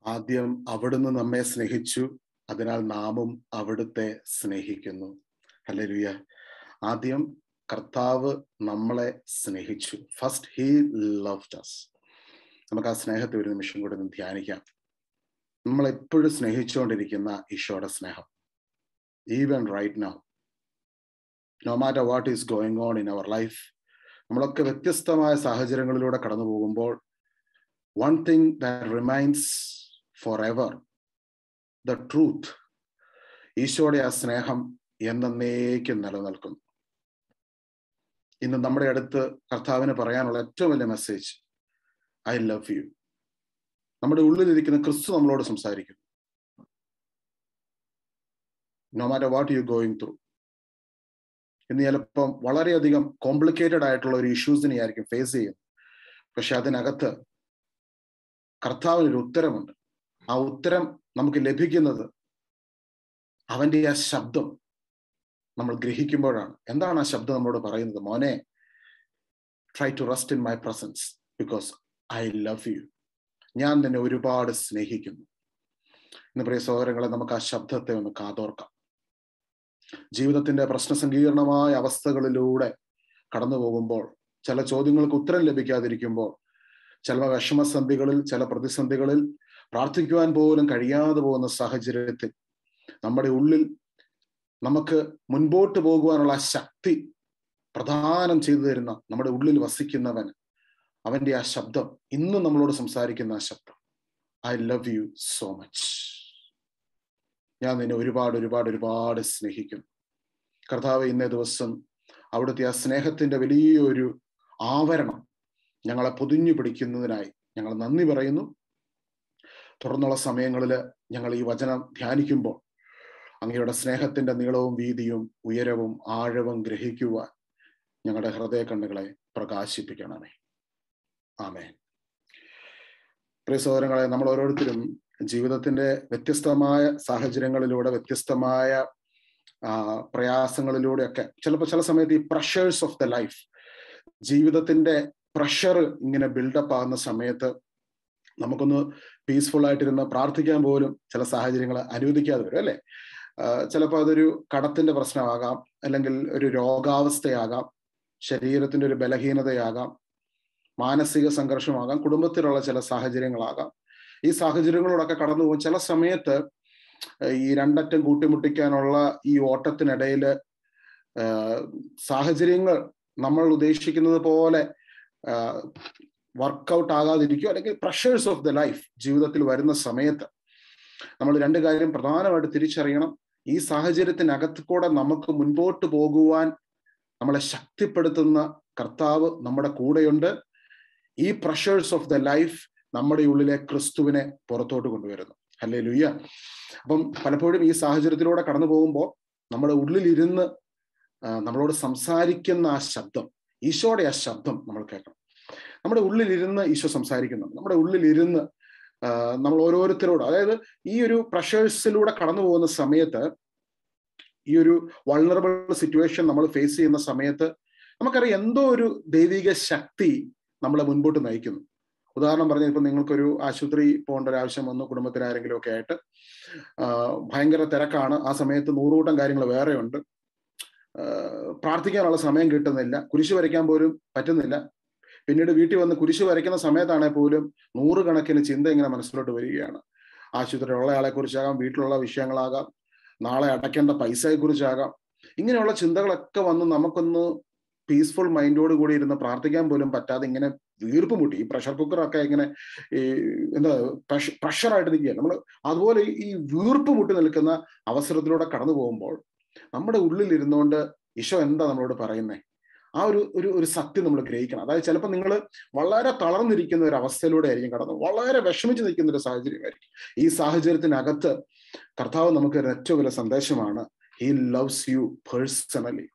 ആദ്യം അവിടുന്ന് നമ്മെ സ്നേഹിച്ചു, അതിനാൽ നാമും അവിടുത്തെ സ്നേഹിക്കുന്നു. ഹല്ലേലൂയ. ആദ്യം കർത്താവ് നമ്മളെ സ്നേഹിച്ചു. First he loved us. നമുക്ക് ആ സ്നേഹത്തെ ഒരു നിമിഷം കൂടി ഒന്ന് ധ്യാനിക്കാം. നമ്മൾ എപ്പോഴും സ്നേഹിച്ചുകൊണ്ടിരിക്കുന്ന ഈശോയുടെ സ്നേഹം, even right now, no matter what is going on in our life, നമ്മളൊക്കെ വ്യത്യസ്തമായ സാഹചര്യങ്ങളിലൂടെ കടന്നു പോകുമ്പോൾ, one thing that remains forever, the truth, ഈശോയുടെ ആ സ്നേഹം എന്നേക്കും നിലനിൽക്കുന്നു. ഇന്ന് നമ്മുടെ അടുത്ത് കർത്താവിന് പറയാനുള്ള ഏറ്റവും വലിയ മെസ്സേജ്, ഐ ലവ് യു. നമ്മുടെ ഉള്ളിലിരിക്കുന്ന ക്രിസ്തു നമ്മളോട് സംസാരിക്കുന്നു. No matter what you going through. ഇന്ന് ചിലപ്പം വളരെയധികം കോംപ്ലിക്കേറ്റഡ് ആയിട്ടുള്ള ഒരു ഇഷ്യൂസിനെ ആയിരിക്കും ഫേസ് ചെയ്യുന്നത്. പക്ഷെ അതിനകത്ത് കർത്താവിനൊരു ഉത്തരമുണ്ട്. ആ ഉത്തരം നമുക്ക് ലഭിക്കുന്നത് അവന്റെ ആ ശബ്ദം നമ്മൾ ഗ്രഹിക്കുമ്പോഴാണ്. എന്താണ് ആ ശബ്ദം നമ്മളോട് പറയുന്നത്? മോനെ, try to rest in my presence because I love you. ഞാൻ നിന്നെ ഒരുപാട് സ്നേഹിക്കുന്നു. ഇന്ന് പ്രിയ സഹോദരങ്ങളെ, നമുക്ക് ആ ശബ്ദത്തെ ഒന്ന് കാതോർക്കാം. ജീവിതത്തിന്റെ പ്രശ്നസങ്കീർണമായ അവസ്ഥകളിലൂടെ കടന്നു പോകുമ്പോൾ, ചില ചോദ്യങ്ങൾക്ക് ഉത്തരം ലഭിക്കാതിരിക്കുമ്പോൾ, ചില വിഷമസന്ധികളിൽ, ചില പ്രതിസന്ധികളിൽ പ്രാർത്ഥിക്കുവാൻ പോലും കഴിയാതെ പോകുന്ന സാഹചര്യത്തിൽ നമ്മുടെ ഉള്ളിൽ നമുക്ക് മുൻപോട്ട് പോകുവാനുള്ള ശക്തി പ്രദാനം ചെയ്തു തരുന്ന നമ്മുടെ ഉള്ളിൽ വസിക്കുന്നവൻ, അവന്റെ ആ ശബ്ദം, ഇന്നും നമ്മളോട് സംസാരിക്കുന്ന ആ ശബ്ദം, I love you so much. ഞാൻ നിന്നെ ഒരുപാട് ഒരുപാട് ഒരുപാട് സ്നേഹിക്കുന്നു. കർത്താവ്, ഇന്നേ ദിവസം അവിടുത്തെ ആ സ്നേഹത്തിന്റെ വലിയൊരു ആവരണം ഞങ്ങളെ പൊതിഞ്ഞു പിടിക്കുന്നതിനായി ഞങ്ങൾ നന്ദി പറയുന്നു. തുടർന്നുള്ള സമയങ്ങളിൽ ഞങ്ങൾ ഈ വചനം ധ്യാനിക്കുമ്പോൾ അങ്ങയുടെ സ്നേഹത്തിന്റെ നീളവും വീതിയും ഉയരവും ആഴവും ഗ്രഹിക്കുവാൻ ഞങ്ങളുടെ ഹൃദയ കണ്ണുകളെ പ്രകാശിപ്പിക്കണമേ. ആമേൻ. പ്രിയ സഹോദരങ്ങളെ, നമ്മൾ ഓരോരുത്തരും ജീവിതത്തിന്റെ വ്യത്യസ്തമായ സാഹചര്യങ്ങളിലൂടെ, വ്യത്യസ്തമായ പ്രയാസങ്ങളിലൂടെയൊക്കെ ചിലപ്പോൾ ചില സമയത്ത് ഈ പ്രഷേഴ്സ് ഓഫ് ദ ലൈഫ്, ജീവിതത്തിന്റെ പ്രഷർ ഇങ്ങനെ ബിൽഡപ്പ് ആകുന്ന സമയത്ത് നമുക്കൊന്ന് പീസ്ഫുൾ ആയിട്ടിരുന്ന് പ്രാർത്ഥിക്കാൻ പോലും ചില സാഹചര്യങ്ങൾ അനുവദിക്കാതെ വരും, അല്ലേ? ചിലപ്പോൾ അതൊരു കടത്തിന്റെ പ്രശ്നമാകാം, അല്ലെങ്കിൽ ഒരു രോഗാവസ്ഥയാകാം, ശരീരത്തിന്റെ ഒരു ബലഹീനതയാകാം, മാനസിക സംഘർഷമാകാം, കുടുംബത്തിലുള്ള ചില സാഹചര്യങ്ങളാകാം. ഈ സാഹചര്യങ്ങളോടൊക്കെ കടന്നു പോകും. ചില സമയത്ത് ഈ രണ്ടറ്റം കൂട്ടിമുട്ടിക്കാനുള്ള ഈ ഓട്ടത്തിനിടയിൽ സാഹചര്യങ്ങൾ നമ്മൾ ഉദ്ദേശിക്കുന്നത് പോലെ വർക്കൗട്ട് ആകാതിരിക്കും, അല്ലെങ്കിൽ പ്രഷേഴ്സ് ഓഫ് ദ ലൈഫ് ജീവിതത്തിൽ വരുന്ന സമയത്ത് നമ്മൾ രണ്ട് കാര്യം പ്രധാനമായിട്ട് തിരിച്ചറിയണം. ഈ സാഹചര്യത്തിനകത്ത് കൂടെ നമുക്ക് മുൻപോട്ട് പോകുവാൻ നമ്മളെ ശക്തിപ്പെടുത്തുന്ന കർത്താവ് നമ്മുടെ കൂടെയുണ്ട്. ഈ പ്രഷേഴ്സ് ഓഫ് ദ ലൈഫ് നമ്മുടെ ഉള്ളിലെ ക്രിസ്തുവിനെ പുറത്തോട്ട് കൊണ്ടുവരുന്നു. ഹല്ലേലൂയ. അപ്പം പലപ്പോഴും ഈ സാഹചര്യത്തിലൂടെ കടന്നു പോകുമ്പോൾ നമ്മുടെ ഉള്ളിലിരുന്ന് നമ്മളോട് സംസാരിക്കുന്ന ആ ശബ്ദം, ഈശോയുടെ ആ ശബ്ദം നമ്മൾ കേൾക്കണം. നമ്മുടെ ഉള്ളിലിരുന്ന് ഈശോ സംസാരിക്കുന്നുണ്ട്. നമ്മുടെ ഉള്ളിലിരുന്ന് നമ്മൾ ഓരോരുത്തരോട്, അതായത് ഈ ഒരു പ്രഷേഴ്സിലൂടെ കടന്നു പോകുന്ന സമയത്ത്, ഈ ഒരു വൾണറബിൾ സിറ്റുവേഷൻ നമ്മൾ ഫേസ് ചെയ്യുന്ന സമയത്ത് നമുക്കറിയാം എന്തോ ഒരു ദൈവിക ശക്തി നമ്മളെ മുൻപോട്ട് നയിക്കുന്നു. ഉദാഹരണം പറഞ്ഞാൽ, ഇപ്പൊ നിങ്ങൾക്കൊരു ആശുപത്രി പോകേണ്ട ഒരു ആവശ്യം വന്നു, കുടുംബത്തിൽ ആരെങ്കിലും ഒക്കെ ആയിട്ട് ഭയങ്കര തിരക്കാണ്, ആ സമയത്ത് നൂറുകൂട്ടം കാര്യങ്ങൾ വേറെയുണ്ട്, പ്രാർത്ഥിക്കാനുള്ള സമയം കിട്ടുന്നില്ല, കുരിശ് വരയ്ക്കാൻ പോലും പറ്റുന്നില്ല. പിന്നീട് വീട്ടിൽ വന്ന് കുരിശ് വരയ്ക്കുന്ന സമയത്താണെങ്കിൽ പോലും നൂറുകണക്കിന് ചിന്ത ഇങ്ങനെ മനസ്സിലോട്ട് വരികയാണ്. ആശുപത്രിയിലുള്ള ആളെ കുറിച്ചാകാം, വീട്ടിലുള്ള വിഷയങ്ങളാകാം, നാളെ അടയ്ക്കേണ്ട പൈസയെ കുറിച്ചാകാം. ഇങ്ങനെയുള്ള ചിന്തകളൊക്കെ വന്ന് നമുക്കൊന്ന് പീസ്ഫുൾ മൈൻഡോട് കൂടി ഇരുന്ന് പ്രാർത്ഥിക്കാൻ പോലും പറ്റാതെ ഇങ്ങനെ വീർപ്പ് മുട്ടി, ഈ പ്രഷർ കുക്കറൊക്കെ ഇങ്ങനെ ഈ എന്താ പ്രഷറായിട്ട് നിൽക്കുകയാണ് നമ്മൾ. അതുപോലെ ഈ വീർപ്പ് മുട്ടി നിൽക്കുന്ന അവസരത്തിലൂടെ കടന്നു പോകുമ്പോൾ നമ്മുടെ ഉള്ളിൽ ഇരുന്നുകൊണ്ട് ഈശോ എന്താ നമ്മളോട് പറയുന്നേ, ആ ഒരു സത്യം നമ്മൾ ഗ്രഹിക്കണം. അതായത് ചിലപ്പോൾ നിങ്ങൾ വളരെ തളർന്നിരിക്കുന്ന ഒരു അവസ്ഥയിലൂടെ ആയിരിക്കും കടന്നു, വളരെ വിഷമിച്ച് നിൽക്കുന്ന ഒരു സാഹചര്യമായിരിക്കും. ഈ സാഹചര്യത്തിനകത്ത് കർത്താവ് നമുക്ക് ഏറ്റവും വലിയ സന്ദേശമാണ്, ഹി ലവ്സ് യു പേഴ്സണലി.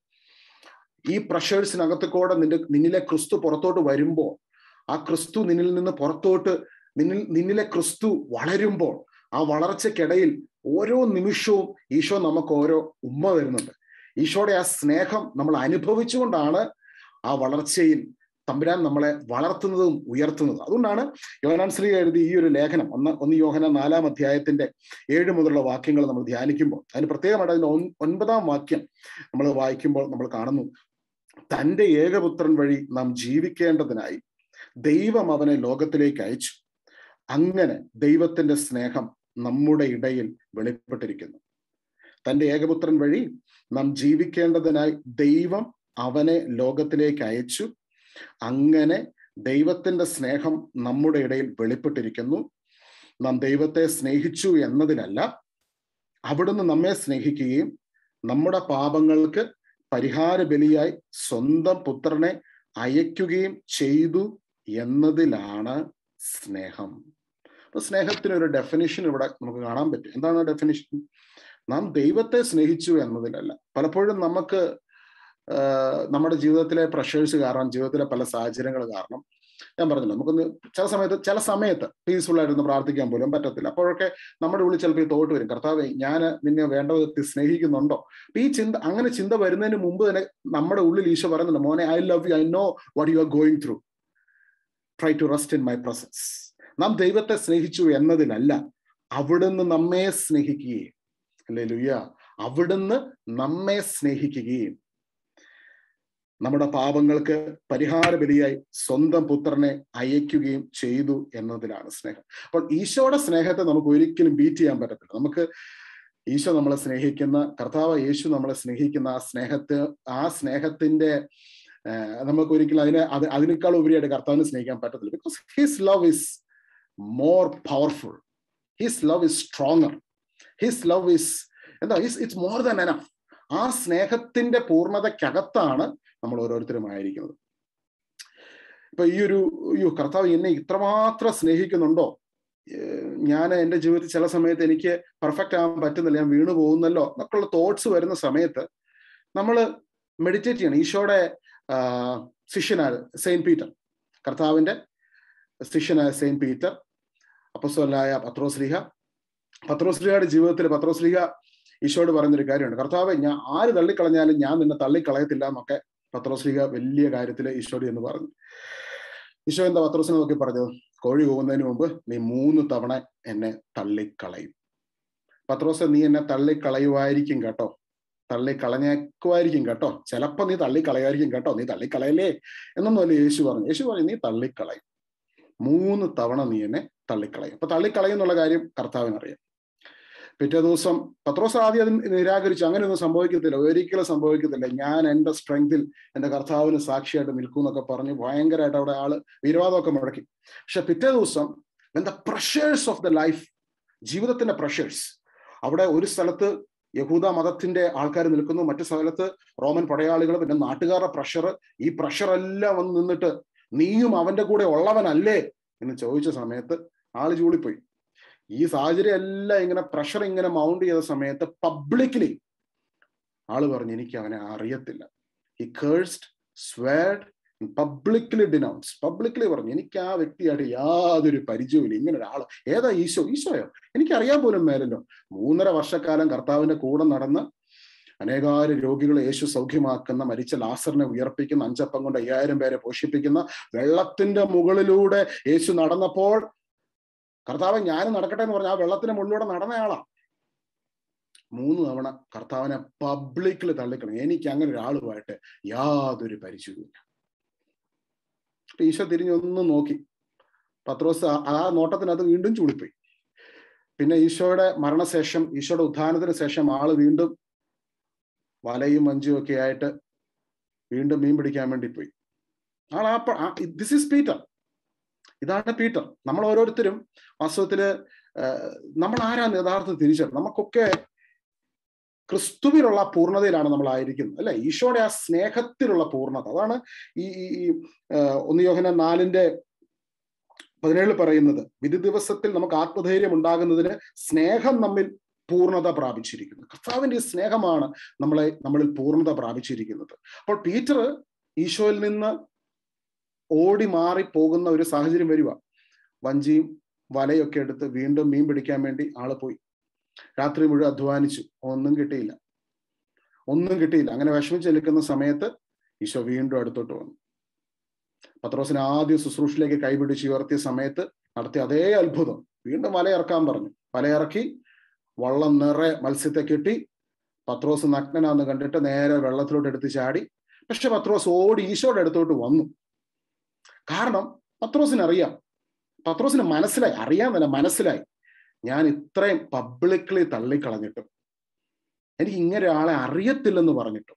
ഈ പ്രഷേഴ്സിനകത്ത് കൂടെ നിന്നിലെ ക്രിസ്തു പുറത്തോട്ട് വരുമ്പോൾ, ആ ക്രിസ്തു നിന്നിൽ നിന്ന് പുറത്തോട്ട് നിന്നിലെ ക്രിസ്തു വളരുമ്പോൾ, ആ വളർച്ചയ്ക്കിടയിൽ ഓരോ നിമിഷവും ഈശോ നമുക്ക് ഓരോ ഉമ്മ തരുന്നുണ്ട്. ഈശോയുടെ ആ സ്നേഹം നമ്മൾ അനുഭവിച്ചുകൊണ്ടാണ് ആ വളർച്ചയിൽ തമ്പുരാൻ നമ്മളെ വളർത്തുന്നതും ഉയർത്തുന്നതും. അതുകൊണ്ടാണ് യോഹന്നാൻ ശ്ലീഹ എഴുതി ഈ ഒരു ലേഖനം, ഒന്ന് യോഹന്നാൻ 4-ാം അധ്യായത്തിന്റെ 7 മുതലുള്ള വാക്യങ്ങൾ നമ്മൾ ധ്യാനിക്കുമ്പോൾ അതിന് പ്രത്യേകമായിട്ട് അതിന്റെ 9-ാം വാക്യം നമ്മൾ വായിക്കുമ്പോൾ നമ്മൾ കാണുന്നു, തന്റെ ഏകപുത്രൻ വഴി നാം ജീവിക്കേണ്ടതിനായി ദൈവം അവനെ ലോകത്തിലേക്ക് അയച്ചു. അങ്ങനെ ദൈവത്തിന്റെ സ്നേഹം നമ്മുടെ ഇടയിൽ വെളിപ്പെട്ടിരിക്കുന്നു. തന്റെ ഏകപുത്രൻ വഴി നാം ജീവിക്കേണ്ടതിനായി ദൈവം അവനെ ലോകത്തിലേക്ക് അയച്ചു. അങ്ങനെ ദൈവത്തിന്റെ സ്നേഹം നമ്മുടെ ഇടയിൽ വെളിപ്പെട്ടിരിക്കുന്നു. നാം ദൈവത്തെ സ്നേഹിച്ചു എന്നതിനല്ല, അവിടുന്ന് നമ്മെ സ്നേഹിക്കുകയും നമ്മുടെ പാപങ്ങൾക്ക് പരിഹാര ബലിയായി സ്വന്തം പുത്രനെ അയക്കുകയും ചെയ്തു എന്നതിലാണ് സ്നേഹം. അപ്പൊ സ്നേഹത്തിനൊരു ഡെഫിനിഷൻ ഇവിടെ നമുക്ക് കാണാൻ പറ്റും. എന്താണ് ഡെഫിനിഷൻ? നാം ദൈവത്തെ സ്നേഹിച്ചു എന്നതിലല്ല. പലപ്പോഴും നമുക്ക് നമ്മുടെ ജീവിതത്തിലെ പ്രഷേഴ്സ് കാരണം, ജീവിതത്തിലെ പല സാഹചര്യങ്ങൾ കാരണം, ഞാൻ പറഞ്ഞല്ലോ, നമുക്കൊന്ന് ചില സമയത്ത് പീസ്ഫുൾ ആയിട്ടൊന്ന് പ്രാർത്ഥിക്കാൻ പോലും പറ്റത്തില്ല. അപ്പോഴൊക്കെ നമ്മുടെ ഉള്ളിൽ ചിലപ്പോൾ ഈ തോട്ട് വരും, കർത്താവേ, ഞാൻ നിന്നെ വേണ്ട വിധത്തിൽ സ്നേഹിക്കുന്നുണ്ടോ? ഈ അങ്ങനെ ചിന്ത വരുന്നതിന് മുമ്പ് തന്നെ നമ്മുടെ ഉള്ളിൽ ഈശോ പറയുന്നുണ്ട്, മോനെ, I love you, I know what you are going through, try to rest in my presence. നാം ദൈവത്തെ സ്നേഹിച്ചു എന്നതിലല്ല, അവിടുന്ന് നമ്മെ സ്നേഹിക്കുകയും, ഹല്ലേലൂയ, അവിടുന്ന് നമ്മെ സ്നേഹിക്കുകയും നമ്മുടെ പാപങ്ങൾക്ക് പരിഹാര ബലിയായി സ്വന്തം പുത്രനെ അയക്കുകയും ചെയ്തു എന്നതിലാണ് സ്നേഹം. അപ്പോൾ ഈശോയുടെ സ്നേഹത്തെ നമുക്ക് ഒരിക്കലും ബീറ്റ് ചെയ്യാൻ പറ്റത്തില്ല. നമുക്ക് ഈശോ നമ്മളെ സ്നേഹിക്കുന്ന, കർത്താവ് യേശു നമ്മളെ സ്നേഹിക്കുന്ന ആ സ്നേഹത്തിന്റെ നമുക്ക് ഒരിക്കലും അതിനേക്കാൾ ഉപരിയായിട്ട് കർത്താവിനെ സ്നേഹിക്കാൻ പറ്റത്തില്ല. Because his love is more powerful, his love is stronger, his love is it's more than enough. ആ സ്നേഹത്തിന്റെ പൂർണ്ണതയ്ക്കകത്താണ് നമ്മൾ ഓരോരുത്തരും ആയിരിക്കുന്നത്. ഇപ്പൊ കർത്താവ് എന്നെ ഇത്രമാത്രം സ്നേഹിക്കുന്നുണ്ടോ, ഞാൻ എൻ്റെ ജീവിതത്തിൽ ചില സമയത്ത് എനിക്ക് പെർഫെക്റ്റ് ആകാൻ പറ്റുന്നില്ല, ഞാൻ വീണു പോകുന്നല്ലോ എന്നൊക്കെയുള്ള തോട്ട്സ് വരുന്ന സമയത്ത് നമ്മൾ മെഡിറ്റേറ്റ് ചെയ്യണം. ഈശോയുടെ ശിഷ്യനായ സെയിന്റ് പീറ്റർ, കർത്താവിന്റെ ശിഷ്യനായ സെയിന്റ് പീറ്റർ, അപ്പോസ്തലനായ പത്രോസ്ലീഹയുടെ ജീവിതത്തിൽ പത്രോസ്ലീഹ ഈശോയോട് പറയുന്നൊരു കാര്യമുണ്ട്, കർത്താവെ, ഞാൻ ആര് തള്ളിക്കളഞ്ഞാലും ഞാൻ നിന്നെ തള്ളിക്കളയത്തില്ല എന്നൊക്കെ പത്രോസ്ലീഹ വലിയ കാര്യത്തിൽ ഈശോയോട് എന്ന് പറഞ്ഞു. ഈശോ എന്താ പത്രോസിനെ നോക്കി പറഞ്ഞത്? കോഴി കൂവുന്നതിന് മുമ്പ് നീ 3 തവണ എന്നെ തള്ളിക്കളയും. പത്രോസ്, നീ എന്നെ തള്ളിക്കളയുമായിരിക്കും കേട്ടോ, തള്ളിക്കളഞ്ഞേക്കുമായിരിക്കും കേട്ടോ, ചിലപ്പോ നീ തള്ളിക്കളയുമായിരിക്കും കേട്ടോ, നീ തള്ളിക്കളയല്ലേ എന്നൊന്നുമല്ല യേശു പറഞ്ഞു. യേശു പറഞ്ഞു, നീ തള്ളിക്കളയും, 3 തവണ നീ എന്നെ തള്ളിക്കളയും. അപ്പൊ തള്ളിക്കളയും എന്നുള്ള കാര്യം കർത്താവിനറിയാം. പിറ്റേ ദിവസം പത്രോസ് ആദ്യം അതിന് നിരാകരിച്ചു, അങ്ങനെയൊന്നും സംഭവിക്കത്തില്ല, ഒരിക്കലും സംഭവിക്കത്തില്ല, ഞാൻ എൻ്റെ സ്ട്രെങ്തിൽ എൻ്റെ കർത്താവിന് സാക്ഷിയായിട്ട് നിൽക്കും എന്നൊക്കെ പറഞ്ഞ് ഭയങ്കരമായിട്ട് അവിടെ ആള് വീരവാദമൊക്കെ മുഴക്കി. പക്ഷെ പിറ്റേ ദിവസം when the pressures of the life, ജീവിതത്തിന്റെ പ്രഷേഴ്സ്, അവിടെ ഒരു സ്ഥലത്ത് യഹൂദ മതത്തിന്റെ ആൾക്കാർ നിൽക്കുന്നു, മറ്റു സ്ഥലത്ത് റോമൻ പടയാളികൾ, പിന്നെ നാട്ടുകാരുടെ പ്രഷർ, ഈ പ്രഷറെല്ലാം വന്ന് നിന്നിട്ട് നീയും അവന്റെ കൂടെ ഉള്ളവനല്ലേ എന്ന് ചോദിച്ച സമയത്ത് ആള് ചൂളിപ്പോയി. ഈ സാഹചര്യം എല്ലാം ഇങ്ങനെ പ്രഷർ ഇങ്ങനെ മൗണ്ട് ചെയ്ത സമയത്ത് പബ്ലിക്കലി ആള് പറഞ്ഞു, എനിക്ക് അവനെ അറിയത്തില്ല. He cursed, swore, publicly denounce, publicly പറഞ്ഞു, എനിക്ക് ആ വ്യക്തിയായിട്ട് യാതൊരു പരിചയമില്ല, ഇങ്ങനെ ഒരാള്. ഏതാ? ഈശോയോ? എനിക്കറിയാൻ പോലും മേലല്ലോ. 3.5 വർഷക്കാലം കർത്താവിന്റെ കൂടെ നടന്ന് അനേകായിരം രോഗികളെ യേശു സൗഖ്യമാക്കുന്ന, മരിച്ച ലാസറിനെ ഉയർപ്പിക്കുന്ന, 5 അപ്പം കൊണ്ട് 5000 പേരെ പോഷിപ്പിക്കുന്ന, വെള്ളത്തിന്റെ മുകളിലൂടെ യേശു നടന്നപ്പോൾ കർത്താവ് ഞാനും നടക്കട്ടെ എന്ന് പറഞ്ഞ ആ വെള്ളത്തിന് മുകളിലൂടെ നടന്നയാളാ. 3 തവണ കർത്താവിനെ പബ്ലിക്കിൽ തള്ളിക്കളഞ്ഞു. എനിക്ക് അങ്ങനെ ഒരാളുമായിട്ട് യാതൊരു പരിചയവുമില്ല. അപ്പൊ ഈശോ തിരിഞ്ഞൊന്നും നോക്കി. പത്രോസ് ആ നോട്ടത്തിനകത്ത് വീണ്ടും ചൂളിപ്പോയി. പിന്നെ ഈശോയുടെ മരണശേഷം, ഈശോയുടെ ഉത്ഥാനത്തിന് ശേഷം ആള് വീണ്ടും വലയും മഞ്ചും ഒക്കെ ആയിട്ട് വീണ്ടും മീൻ പിടിക്കാൻ വേണ്ടി പോയി. ദിസ് ഈസ് പീറ്റർ, ഇതാണ് പീറ്റർ. നമ്മൾ ഓരോരുത്തരും വാസ്തവത്തില് നമ്മൾ ആരാണ് യഥാർത്ഥത്തിൽ തിരിച്ചറിയും. നമുക്കൊക്കെ ക്രിസ്തുവിലുള്ള പൂർണ്ണതയിലാണ് നമ്മൾ ആയിരിക്കുന്നത്, അല്ലെ? ഈശോയുടെ ആ സ്നേഹത്തിലുള്ള പൂർണ്ണത, അതാണ് ഈ 1 യോഹന്നാൻ 4:17 പറയുന്നത്, വിധി ദിവസത്തിൽ നമുക്ക് ആത്മധൈര്യം സ്നേഹം നമ്മിൽ പൂർണ്ണത പ്രാപിച്ചിരിക്കുന്നു. കർത്താവിന്റെ ഈ സ്നേഹമാണ് നമ്മളിൽ പൂർണ്ണത പ്രാപിച്ചിരിക്കുന്നത്. അപ്പോൾ പീറ്റർ ഈശോയിൽ നിന്ന് ഓടി മാറി പോകുന്ന ഒരു സാഹചര്യം വരിക. വഞ്ചിയും വലയൊക്കെ എടുത്ത് വീണ്ടും മീൻ പിടിക്കാൻ വേണ്ടി ആള് പോയി. രാത്രി മുഴുവൻ അധ്വാനിച്ചു, ഒന്നും കിട്ടിയില്ല. അങ്ങനെ വിഷമിച്ച് നിൽക്കുന്ന സമയത്ത് ഈശോ വീണ്ടും അടുത്തോട്ട് വന്നു. പത്രോസിനെ ആദ്യം ശുശ്രൂഷയിലേക്ക് കൈപിടിച്ച് ഉയർത്തിയ സമയത്ത് നടത്തിയ അതേ അത്ഭുതം വീണ്ടും വലയിറക്കാൻ പറഞ്ഞു. വലയിറക്കി വള്ളം നിറയെ മത്സ്യത്തെ കെട്ടി. പത്രോസ് നഗ്നനാന്ന് കണ്ടിട്ട് നേരെ വെള്ളത്തിലോട്ട് എടുത്ത് ചാടി. പക്ഷെ പത്രോസ് ഓടി ഈശോയുടെ അടുത്തോട്ട് വന്നു. കാരണം പത്രോസിനറിയാം, പത്രോസിന് മനസ്സിലായി, അറിയാന്നല്ല മനസ്സിലായി, ഞാൻ ഇത്രയും പബ്ലിക്ലി തള്ളിക്കളഞ്ഞിട്ടും എനിക്ക് ഇങ്ങനെ ഒരാളെ അറിയത്തില്ലെന്ന് പറഞ്ഞിട്ടും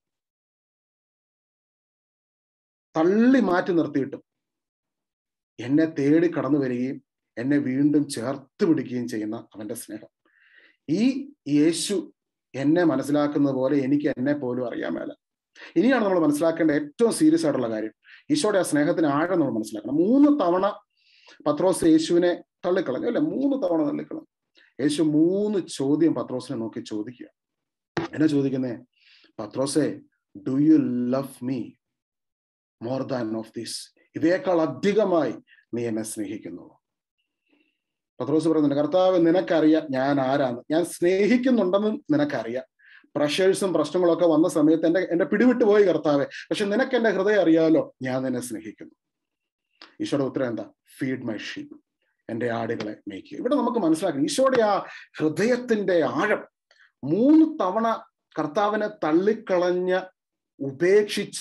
തള്ളി മാറ്റി നിർത്തിയിട്ടും എന്നെ തേടി കടന്നു വരികയും എന്നെ വീണ്ടും ചേർത്ത് പിടിക്കുകയും ചെയ്യുന്ന അവന്റെ സ്നേഹം. ഈ യേശു എന്നെ മനസ്സിലാക്കുന്നത് പോലെ എനിക്ക് എന്നെ പോലും അറിയാൻ മേല. ഇനിയാണ് നമ്മൾ മനസ്സിലാക്കേണ്ട ഏറ്റവും സീരിയസ് ആയിട്ടുള്ള കാര്യം. ഈശോയുടെ ആ സ്നേഹത്തിന് ആഴം നമ്മൾ മനസ്സിലാക്കണം. 3 തവണ പത്രോസ് യേശുവിനെ തള്ളിക്കളഞ്ഞു, അല്ലെ? 3 തവണ തള്ളിക്കളഞ്ഞു. യേശു 3 ചോദ്യം പത്രോസിനെ നോക്കി ചോദിക്കുക. എന്നാ ചോദിക്കുന്നേ? പത്രോസേ, do you love me more than of this? ഇതേക്കാൾ അധികമായി നീ എന്നെ സ്നേഹിക്കുന്നു? പത്രോസ് പറയുന്നുണ്ട്, കർത്താവ് നിനക്കറിയാം ഞാൻ ആരാന്ന്, ഞാൻ സ്നേഹിക്കുന്നുണ്ടെന്ന് നിനക്കറിയാം. പ്രഷേഴ്സും പ്രശ്നങ്ങളൊക്കെ വന്ന സമയത്ത് എന്റെ പിടിവിട്ട് പോയി കർത്താവെ, പക്ഷെ നിനക്ക് എന്റെ ഹൃദയം അറിയാലോ, ഞാൻ നിന്നെ സ്നേഹിക്കുന്നു. ഈശോയുടെ ഉത്തരം എന്താ? ഫീഡ് മൈ ഷീപ്പ്, എന്റെ ആടുകളെ മേയ്ക്കുക. ഇവിടെ നമുക്ക് മനസ്സിലാക്കണം ഈശോയുടെ ആ ഹൃദയത്തിന്റെ ആഴം. 3 തവണ കർത്താവിനെ തള്ളിക്കളഞ്ഞ, ഉപേക്ഷിച്ച,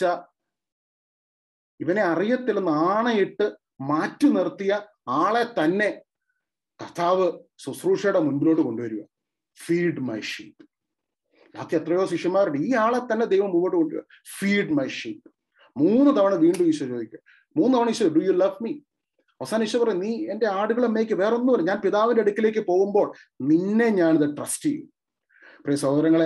ഇവനെ അറിയത്തില്ലെന്ന് ആണയിട്ട് മാറ്റി നിർത്തിയ ആളെ തന്നെ കർത്താവ് ശുശ്രൂഷയുടെ മുൻപിലോട്ട് കൊണ്ടുവരിക. Feed my sheep. ബാക്കി എത്രയോ ശിഷ്യന്മാരുണ്ട്, ഈ ആളെ തന്നെ ദൈവം മുമ്പോട്ട് കൊണ്ടുവരിക. Feed my sheep. 3 തവണ വീണ്ടും ഈശോ ചോദിക്കുക. 3 തവണ Isho, do you love me? അവസാനം ഈശോ പറയും, നീ എന്റെ ആടുകളെ മേയ്ക്ക്. വേറെ ഒന്നുമില്ല, ഞാൻ പിതാവിന്റെ അടുക്കിലേക്ക് പോകുമ്പോൾ നിന്നെ ഞാനിത് ട്രസ്റ്റ് ചെയ്യും. പ്രിയ സഹോദരങ്ങളെ,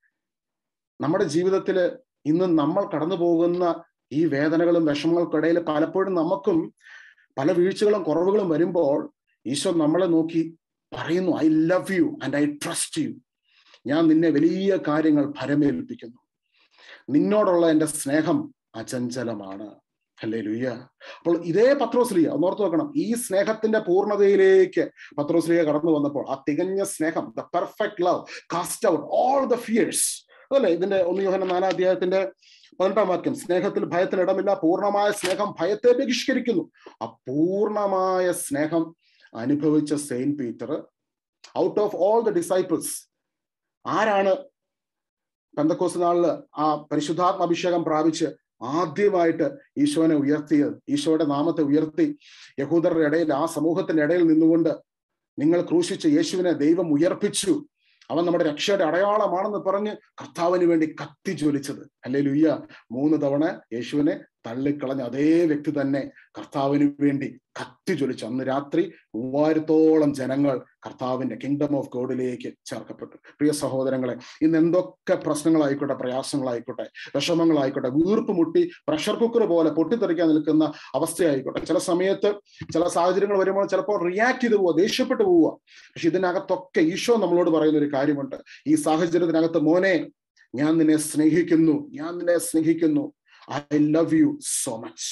നമ്മുടെ ജീവിതത്തിൽ ഇന്ന് നമ്മൾ കടന്നു പോകുന്ന ഈ വേദനകളും വിഷമങ്ങൾക്കിടയിൽ പലപ്പോഴും നമുക്കും പല വീഴ്ചകളും കുറവുകളും വരുമ്പോൾ ഈശോ നമ്മളെ നോക്കി പറയുന്നു, I love you and I trust you. ഞാൻ നിന്നെ വലിയ കാര്യങ്ങൾ ഭരമേൽപ്പിക്കുന്നു. നിന്നോടുള്ള എൻ്റെ സ്നേഹം അചഞ്ചലമാണ്. ഹല്ലേലൂയ. അപ്പോൾ ഇതേ പത്രോസ്ലീഹ ഒന്നോർത്ത് നോക്കണം, ഈ സ്നേഹത്തിന്റെ പൂർണ്ണതയിലേക്ക് പത്രോസ്ലീഹ കടന്നു വന്നപ്പോൾ ആ തികഞ്ഞ സ്നേഹം, the perfect love cast out all the fears, അതല്ലേ ഇതിന്റെ 1 യോഹന്നാൻ 4-ാം അധ്യായത്തിന്റെ 18-ാം വാക്യം. സ്നേഹത്തിൽ ഭയത്തിന് ഇടമില്ല, പൂർണ്ണമായ സ്നേഹം ഭയത്തെ ബഹിഷ്കരിക്കുന്നു. ആ പൂർണ്ണമായ സ്നേഹം അനുഭവിച്ച Saint Peter, out of all the disciples, ആരാണ് പെന്തക്കോസ്ത് നാളില് ആ പരിശുദ്ധാത്മ അഭിഷേകം പ്രാപിച്ച് ആദ്യമായിട്ട് ഈശോനെ ഉയർത്തിയത്? ഈശോയുടെ നാമത്തെ ഉയർത്തി യഹൂദരുടെ ഇടയിൽ, ആ സമൂഹത്തിന്റെ ഇടയിൽ നിന്നുകൊണ്ട്, നിങ്ങൾ ക്രൂശിച്ച യേശുവിനെ ദൈവം ഉയർപ്പിച്ചു, അവൻ നമ്മുടെ രക്ഷയുടെ അടയാളമാണെന്ന് പറഞ്ഞ് കർത്താവിന് വേണ്ടി കത്തി ജ്വലിച്ചത്. ഹല്ലേലൂയ. 3 തവണ യേശുവിനെ തള്ളിക്കളഞ്ഞ അതേ വ്യക്തി തന്നെ കർത്താവിന് വേണ്ടി കത്തി ജ്വലിച്ചു. അന്ന് രാത്രി 3000-ഓളം ജനങ്ങൾ കർത്താവിന്റെ കിങ്ഡം ഓഫ് ഗോഡിലേക്ക് ചേർക്കപ്പെട്ടു. പ്രിയ സഹോദരങ്ങളെ, ഇന്ന് എന്തൊക്കെ പ്രശ്നങ്ങളായിക്കോട്ടെ, പ്രയാസങ്ങളായിക്കോട്ടെ, വിഷമങ്ങളായിക്കോട്ടെ, വീർപ്പ് മുട്ടി പ്രഷർ കുക്കർ പോലെ പൊട്ടിത്തെറിക്കാൻ നിൽക്കുന്ന അവസ്ഥയായിക്കോട്ടെ, ചില സമയത്ത് ചില സാഹചര്യങ്ങൾ വരുമ്പോൾ ചിലപ്പോൾ റിയാക്ട് ചെയ്ത് പോവുക, ദേഷ്യപ്പെട്ടു പോവുക. പക്ഷെ ഇതിനകത്തൊക്കെ ഈശോ നമ്മളോട് പറയുന്ന ഒരു കാര്യമുണ്ട്. ഈ സാഹചര്യത്തിനകത്ത്, മോനെ, ഞാൻ നിന്നെ സ്നേഹിക്കുന്നു, ഞാൻ നിന്നെ സ്നേഹിക്കുന്നു, I love you so much.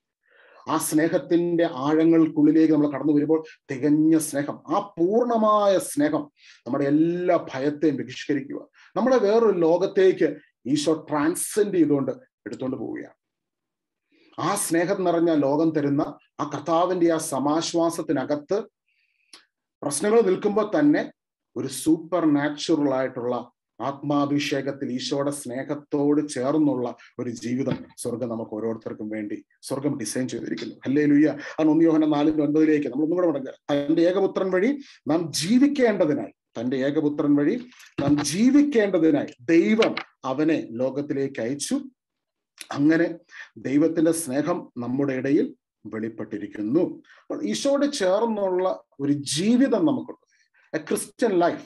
ആ സ്നേഹത്തിന്റെ ആഴങ്ങൾക്കുള്ളിലേക്ക് നമ്മൾ കടന്നു വരുമ്പോൾ തികഞ്ഞ സ്നേഹം, ആ പൂർണ്ണമായ സ്നേഹം നമ്മുടെ എല്ലാ ഭയത്തെയും ബഹിഷ്കരിക്കുക. നമ്മളെ വേറൊരു ലോകത്തേക്ക് ഈശോ ട്രാൻസെൻഡ് ചെയ്തുകൊണ്ട് എടുത്തുകൊണ്ട് പോവുകയാണ്. ആ സ്നേഹം നിറഞ്ഞ ലോകം തരുന്ന ആ കർത്താവിന്റെ ആ സമാശ്വാസത്തിനകത്ത് പ്രശ്നങ്ങൾ നിൽക്കുമ്പോൾ തന്നെ ഒരു സൂപ്പർ നാച്ചുറൽ ആയിട്ടുള്ള ആത്മാഭിഷേകത്തിൽ ഈശോയുടെ സ്നേഹത്തോട് ചേർന്നുള്ള ഒരു ജീവിതം സ്വർഗം നമുക്ക് ഓരോരുത്തർക്കും വേണ്ടി സ്വർഗം ഡിസൈൻ ചെയ്തിരിക്കുന്നു. ഹല്ലേലൂയ. അത് 1 യോഹന്നാൻ 4:9 നമ്മൾ ഒന്നും കൂടെ മടങ്ങുക. തന്റെ ഏകപുത്രൻ വഴി നാം ജീവിക്കേണ്ടതിനായി, തന്റെ ഏകപുത്രൻ വഴി നാം ജീവിക്കേണ്ടതിനായി ദൈവം അവനെ ലോകത്തിലേക്ക് അയച്ചു. അങ്ങനെ ദൈവത്തിന്റെ സ്നേഹം നമ്മുടെ ഇടയിൽ വെളിപ്പെട്ടിരിക്കുന്നു. അപ്പോൾ ഈശോയോട് ചേർന്നുള്ള ഒരു ജീവിതം നമുക്കുണ്ട്, എ ക്രിസ്ത്യൻ ലൈഫ്.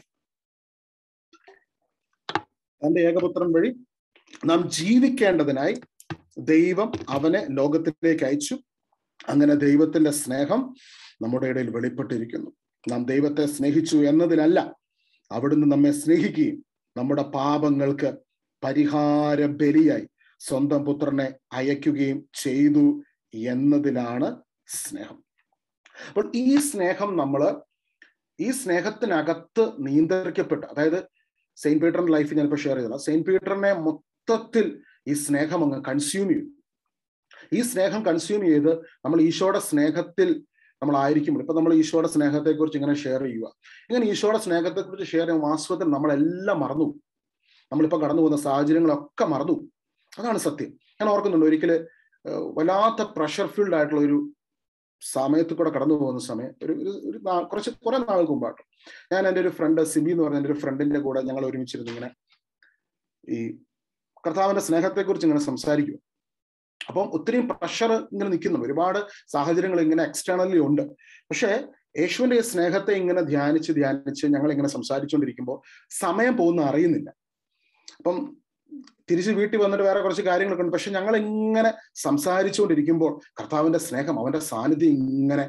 തന്റെ ഏകപുത്രൻ വഴി നാം ജീവിക്കേണ്ടതിനായി ദൈവം അവനെ ലോകത്തിലേക്ക് അയച്ചു. അങ്ങനെ ദൈവത്തിന്റെ സ്നേഹം നമ്മുടെ ഇടയിൽ വെളിപ്പെട്ടിരിക്കുന്നു. നാം ദൈവത്തെ സ്നേഹിച്ചു എന്നതിനല്ല, അവിടുന്ന് നമ്മെ സ്നേഹിക്കുകയും നമ്മുടെ പാപങ്ങൾക്ക് പരിഹാര ബലിയായി സ്വന്തം പുത്രനെ അയക്കുകയും ചെയ്തു എന്നതിലാണ് സ്നേഹം. അപ്പോൾ ഈ സ്നേഹത്തിനകത്ത് നിയന്ത്രിക്കപ്പെട്ട്, അതായത് സെയിന്റ് പീറ്ററിന്റെ ലൈഫ് ഞാനിപ്പോൾ ഷെയർ ചെയ്തത്, സെയിന്റ് പീറ്ററിനെ മൊത്തത്തിൽ ഈ സ്നേഹം അങ്ങ് കൺസ്യൂം ചെയ്യും. ഈ സ്നേഹം കൺസ്യൂം ചെയ്ത് നമ്മൾ ഈശോയുടെ സ്നേഹത്തിൽ നമ്മളായിരിക്കുമ്പോൾ, ഇപ്പൊ നമ്മൾ ഈശോയുടെ സ്നേഹത്തെക്കുറിച്ച് ഇങ്ങനെ ഷെയർ ചെയ്യുക, ഇങ്ങനെ ഈശോയുടെ സ്നേഹത്തെക്കുറിച്ച് ഷെയർ ചെയ്യുന്ന വാസ്തവത്തിൽ നമ്മളെല്ലാം മറന്നു. നമ്മളിപ്പോൾ കടന്നു പോകുന്ന സാഹചര്യങ്ങളൊക്കെ മറന്നു. അതാണ് സത്യം. ഞാൻ ഓർക്കുന്നുണ്ട്, ഒരിക്കല് വല്ലാത്ത പ്രഷർ ഫീൽഡ് ആയിട്ടുള്ള ഒരു സമയത്ത് കൂടെ കടന്നു പോകുന്ന സമയം, കുറെ നാൾക്ക് മുമ്പായിട്ട് ഞാൻ എൻ്റെ ഒരു ഫ്രണ്ട് സിബി എന്ന് പറഞ്ഞ എൻ്റെ ഒരു ഫ്രണ്ടിന്റെ കൂടെ ഞങ്ങൾ ഒരുമിച്ചിരുന്നു ഇങ്ങനെ ഈ കർത്താവിന്റെ സ്നേഹത്തെക്കുറിച്ച് ഇങ്ങനെ സംസാരിക്കും. അപ്പം ഒത്തിരി പ്രഷർ ഇങ്ങനെ നിൽക്കുന്നു, ഒരുപാട് സാഹചര്യങ്ങൾ ഇങ്ങനെ എക്സ്റ്റേണലി ഉണ്ട്. പക്ഷേ യേശുവിന്റെ ഈ സ്നേഹത്തെ ഇങ്ങനെ ധ്യാനിച്ച് ഞങ്ങൾ ഇങ്ങനെ സംസാരിച്ചുകൊണ്ടിരിക്കുമ്പോൾ സമയം പോകുന്ന അറിയുന്നില്ല. അപ്പം തിരിച്ച് വീട്ടിൽ വന്നിട്ട് വേറെ കുറച്ച് കാര്യങ്ങളൊക്കെ ഉണ്ട്. പക്ഷെ ഞങ്ങൾ ഇങ്ങനെ സംസാരിച്ചുകൊണ്ടിരിക്കുമ്പോൾ കർത്താവിന്റെ സ്നേഹം, അവന്റെ സാന്നിധ്യം ഇങ്ങനെ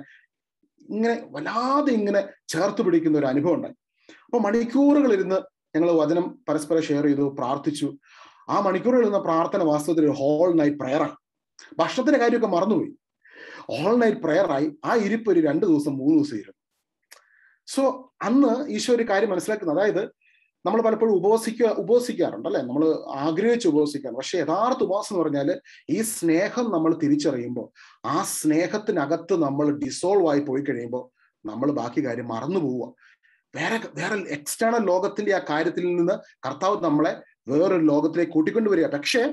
വല്ലാതെ ഇങ്ങനെ ചേർത്ത് പിടിക്കുന്ന ഒരു അനുഭവം ഉണ്ടായി. അപ്പൊ മണിക്കൂറുകൾ ഇരുന്ന് ഞങ്ങൾ വചനം പരസ്പരം ഷെയർ ചെയ്തു, പ്രാർത്ഥിച്ചു. ആ മണിക്കൂറുകൾ ഇരുന്ന പ്രാർത്ഥന വാസ്തവത്തിൽ ഒരു ഹോൾ നൈറ്റ് പ്രയറായി. ഭക്ഷണത്തിന്റെ കാര്യമൊക്കെ മറന്നുപോയി. ഓൾ നൈറ്റ് പ്രയറായി. ആ ഇരിപ്പ് ഒരു 2 ദിവസം 3 ദിവസം ഇരുന്നു. സോ അന്ന് ഈശോ ഒരു കാര്യം മനസ്സിലാക്കുന്നത്, അതായത് നമ്മൾ പലപ്പോഴും ഉപവസിക്കാറുണ്ട് അല്ലെ, നമ്മൾ ആഗ്രഹിച്ച് ഉപവസിക്കാറ്. പക്ഷെ യഥാർത്ഥ ഉപവാസം എന്ന് പറഞ്ഞാൽ ഈ സ്നേഹം നമ്മൾ തിരിച്ചറിയുമ്പോൾ, ആ സ്നേഹത്തിനകത്ത് നമ്മൾ ഡിസോൾവ് ആയി പോയി കഴിയുമ്പോൾ നമ്മൾ ബാക്കി കാര്യം മറന്നു പോവുക. വേറെ എക്സ്റ്റേണൽ ലോകത്തിന്റെ ആ കാര്യത്തിൽ നിന്ന് കർത്താവ് നമ്മളെ വേറൊരു ലോകത്തിലേക്ക് കൂട്ടിക്കൊണ്ടുവരിക. പക്ഷേ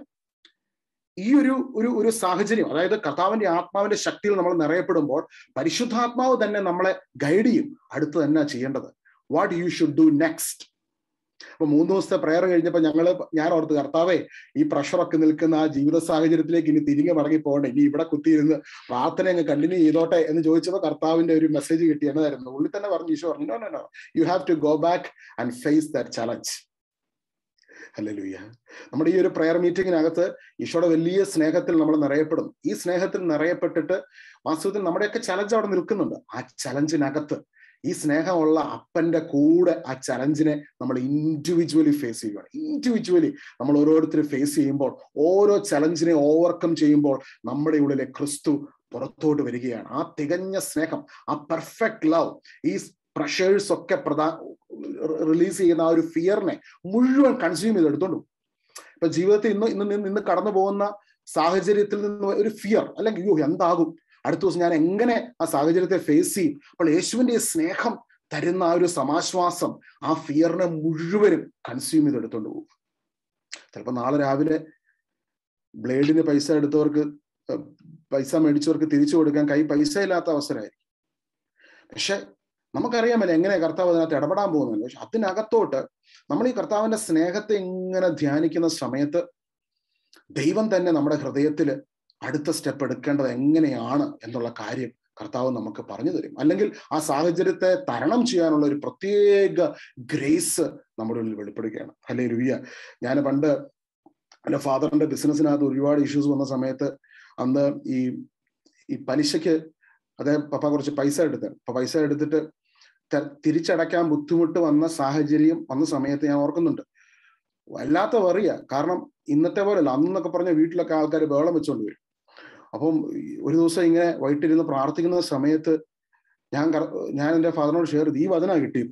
ഈ ഒരു സാഹചര്യം, അതായത് കർത്താവിന്റെ ആത്മാവിന്റെ ശക്തിയിൽ നമ്മൾ നിറയപ്പെടുമ്പോൾ പരിശുദ്ധാത്മാവ് തന്നെ നമ്മളെ ഗൈഡ് ചെയ്യും. അടുത്ത് തന്നെ ചെയ്യേണ്ടത്, what you should do next. അപ്പൊ 3 ദിവസത്തെ പ്രയർ കഴിഞ്ഞപ്പോൾ ഞാൻ ഓർത്ത്, കർത്താവേ, ഈ പ്രഷറൊക്കെ നിൽക്കുന്ന ആ ജീവിത സാഹചര്യത്തിലേക്ക് ഇനി തിരികെ മടങ്ങി പോകണ്ടേ, ഇനി ഇവിടെ കുത്തിയിരുന്ന് പ്രാർത്ഥന അങ്ങ് കണ്ടിന്യൂ ചെയ്തോട്ടെ എന്ന് ചോദിച്ചപ്പോൾ കർത്താവിന്റെ ഒരു മെസ്സേജ് കിട്ടി. എന്നതായിരുന്നു? ഉള്ളിൽ തന്നെ പറഞ്ഞു, ഈശോ പറഞ്ഞു, no, you have to go back and face that challenge. Hallelujah. നമ്മുടെ ഈ ഒരു പ്രയർ മീറ്റിങ്ങിനകത്ത് ഈശോയുടെ വലിയ സ്നേഹത്തിൽ നമ്മൾ നിറയപ്പെടുന്നു. ഈ സ്നേഹത്തിൽ നിറയപ്പെട്ടിട്ട് വാസ്തവത്തിൽ നമ്മുടെയൊക്കെ ചലഞ്ച് അവിടെ നിൽക്കുന്നുണ്ട്. ആ ചലഞ്ചിനകത്ത് ഈ സ്നേഹമുള്ള അപ്പന്റെ കൂടെ ആ ചലഞ്ചിനെ നമ്മൾ ഇൻഡിവിജ്വലി ഫേസ് ചെയ്യുകയാണ്. ഇൻഡിവിജ്വലി നമ്മൾ ഓരോരുത്തരും ഫേസ് ചെയ്യുമ്പോൾ, ഓരോ ചലഞ്ചിനെ ഓവർകം ചെയ്യുമ്പോൾ നമ്മുടെ ഉള്ളിലെ ക്രിസ്തു പുറത്തോട്ട് വരികയാണ്. ആ തികഞ്ഞ സ്നേഹം, ആ പെർഫെക്റ്റ് ലവ്, ഈ പ്രഷേഴ്സ് ഒക്കെ റിലീസ് ചെയ്യുന്ന ആ ഒരു ഫിയറിനെ മുഴുവൻ കൺസ്യൂം ചെയ്തെടുത്തോണ്ടു. ഇപ്പൊ ജീവിതത്തിൽ ഇന്ന് കടന്നു പോകുന്ന സാഹചര്യത്തിൽ നിന്ന് ഒരു ഫിയർ, അല്ലെങ്കിൽ അയ്യോ എന്താകും, അടുത്ത ദിവസം ഞാൻ എങ്ങനെ ആ സാഹചര്യത്തെ ഫേസ് ചെയ്യും. അപ്പോൾ യേശുവിന്റെ ഈ സ്നേഹം തരുന്ന ആ ഒരു സമാശ്വാസം ആ ഫിയറിനെ മുഴുവനും കൺസ്യൂം ചെയ്തെടുത്തോണ്ട് പോകും. ചിലപ്പോൾ നാളെ രാവിലെ ബ്ലേഡിന് പൈസ മേടിച്ചവർക്ക് തിരിച്ചു കൊടുക്കാൻ പൈസ ഇല്ലാത്ത അവസരമായിരിക്കും. പക്ഷെ നമുക്കറിയാമല്ലോ എങ്ങനെ കർത്താവ് അതിനകത്ത് ഇടപെടാൻ പോകുന്നത്. പക്ഷെ അതിനകത്തോട്ട് നമ്മൾ ഈ കർത്താവിന്റെ സ്നേഹത്തെ ഇങ്ങനെ ധ്യാനിക്കുന്ന സമയത്ത് ദൈവം തന്നെ നമ്മുടെ ഹൃദയത്തിൽ അടുത്ത സ്റ്റെപ്പ് എടുക്കേണ്ടത് എങ്ങനെയാണ് എന്നുള്ള കാര്യം കർത്താവ് നമുക്ക് പറഞ്ഞു തരും. അല്ലെങ്കിൽ ആ സാഹചര്യത്തെ തരണം ചെയ്യാനുള്ള ഒരു പ്രത്യേക ഗ്രേസ് നമ്മുടെ ഉള്ളിൽ വെളിപ്പെടുകയാണ്. ഹല്ലേലൂയ. ഞാൻ പണ്ട് എൻ്റെ ഫാദറിന്റെ ബിസിനസ്സിനകത്ത് ഒരുപാട് ഇഷ്യൂസ് വന്ന സമയത്ത്, അന്ന് ഈ പലിശയ്ക്ക് പപ്പ കുറച്ച് പൈസ എടുത്തിട്ട് തിരിച്ചടയ്ക്കാൻ ബുദ്ധിമുട്ട് വന്ന സമയത്ത് ഞാൻ ഓർക്കുന്നുണ്ട്, വല്ലാത്ത വറിയ. കാരണം ഇന്നത്തെ പോലെയല്ല, അന്നൊക്കെ പറഞ്ഞ വീട്ടിലൊക്കെ ആൾക്കാർ ബഹളം വെച്ചുകൊണ്ട് വരും. അപ്പം ഒരു ദിവസം ഇങ്ങനെ വൈകിട്ടിരുന്ന് പ്രാർത്ഥിക്കുന്ന സമയത്ത് ഞാൻ എൻ്റെ ഫാദറിനോട് ഷെയർ ചെയ്തു, ഈ വചന കിട്ടിയത്,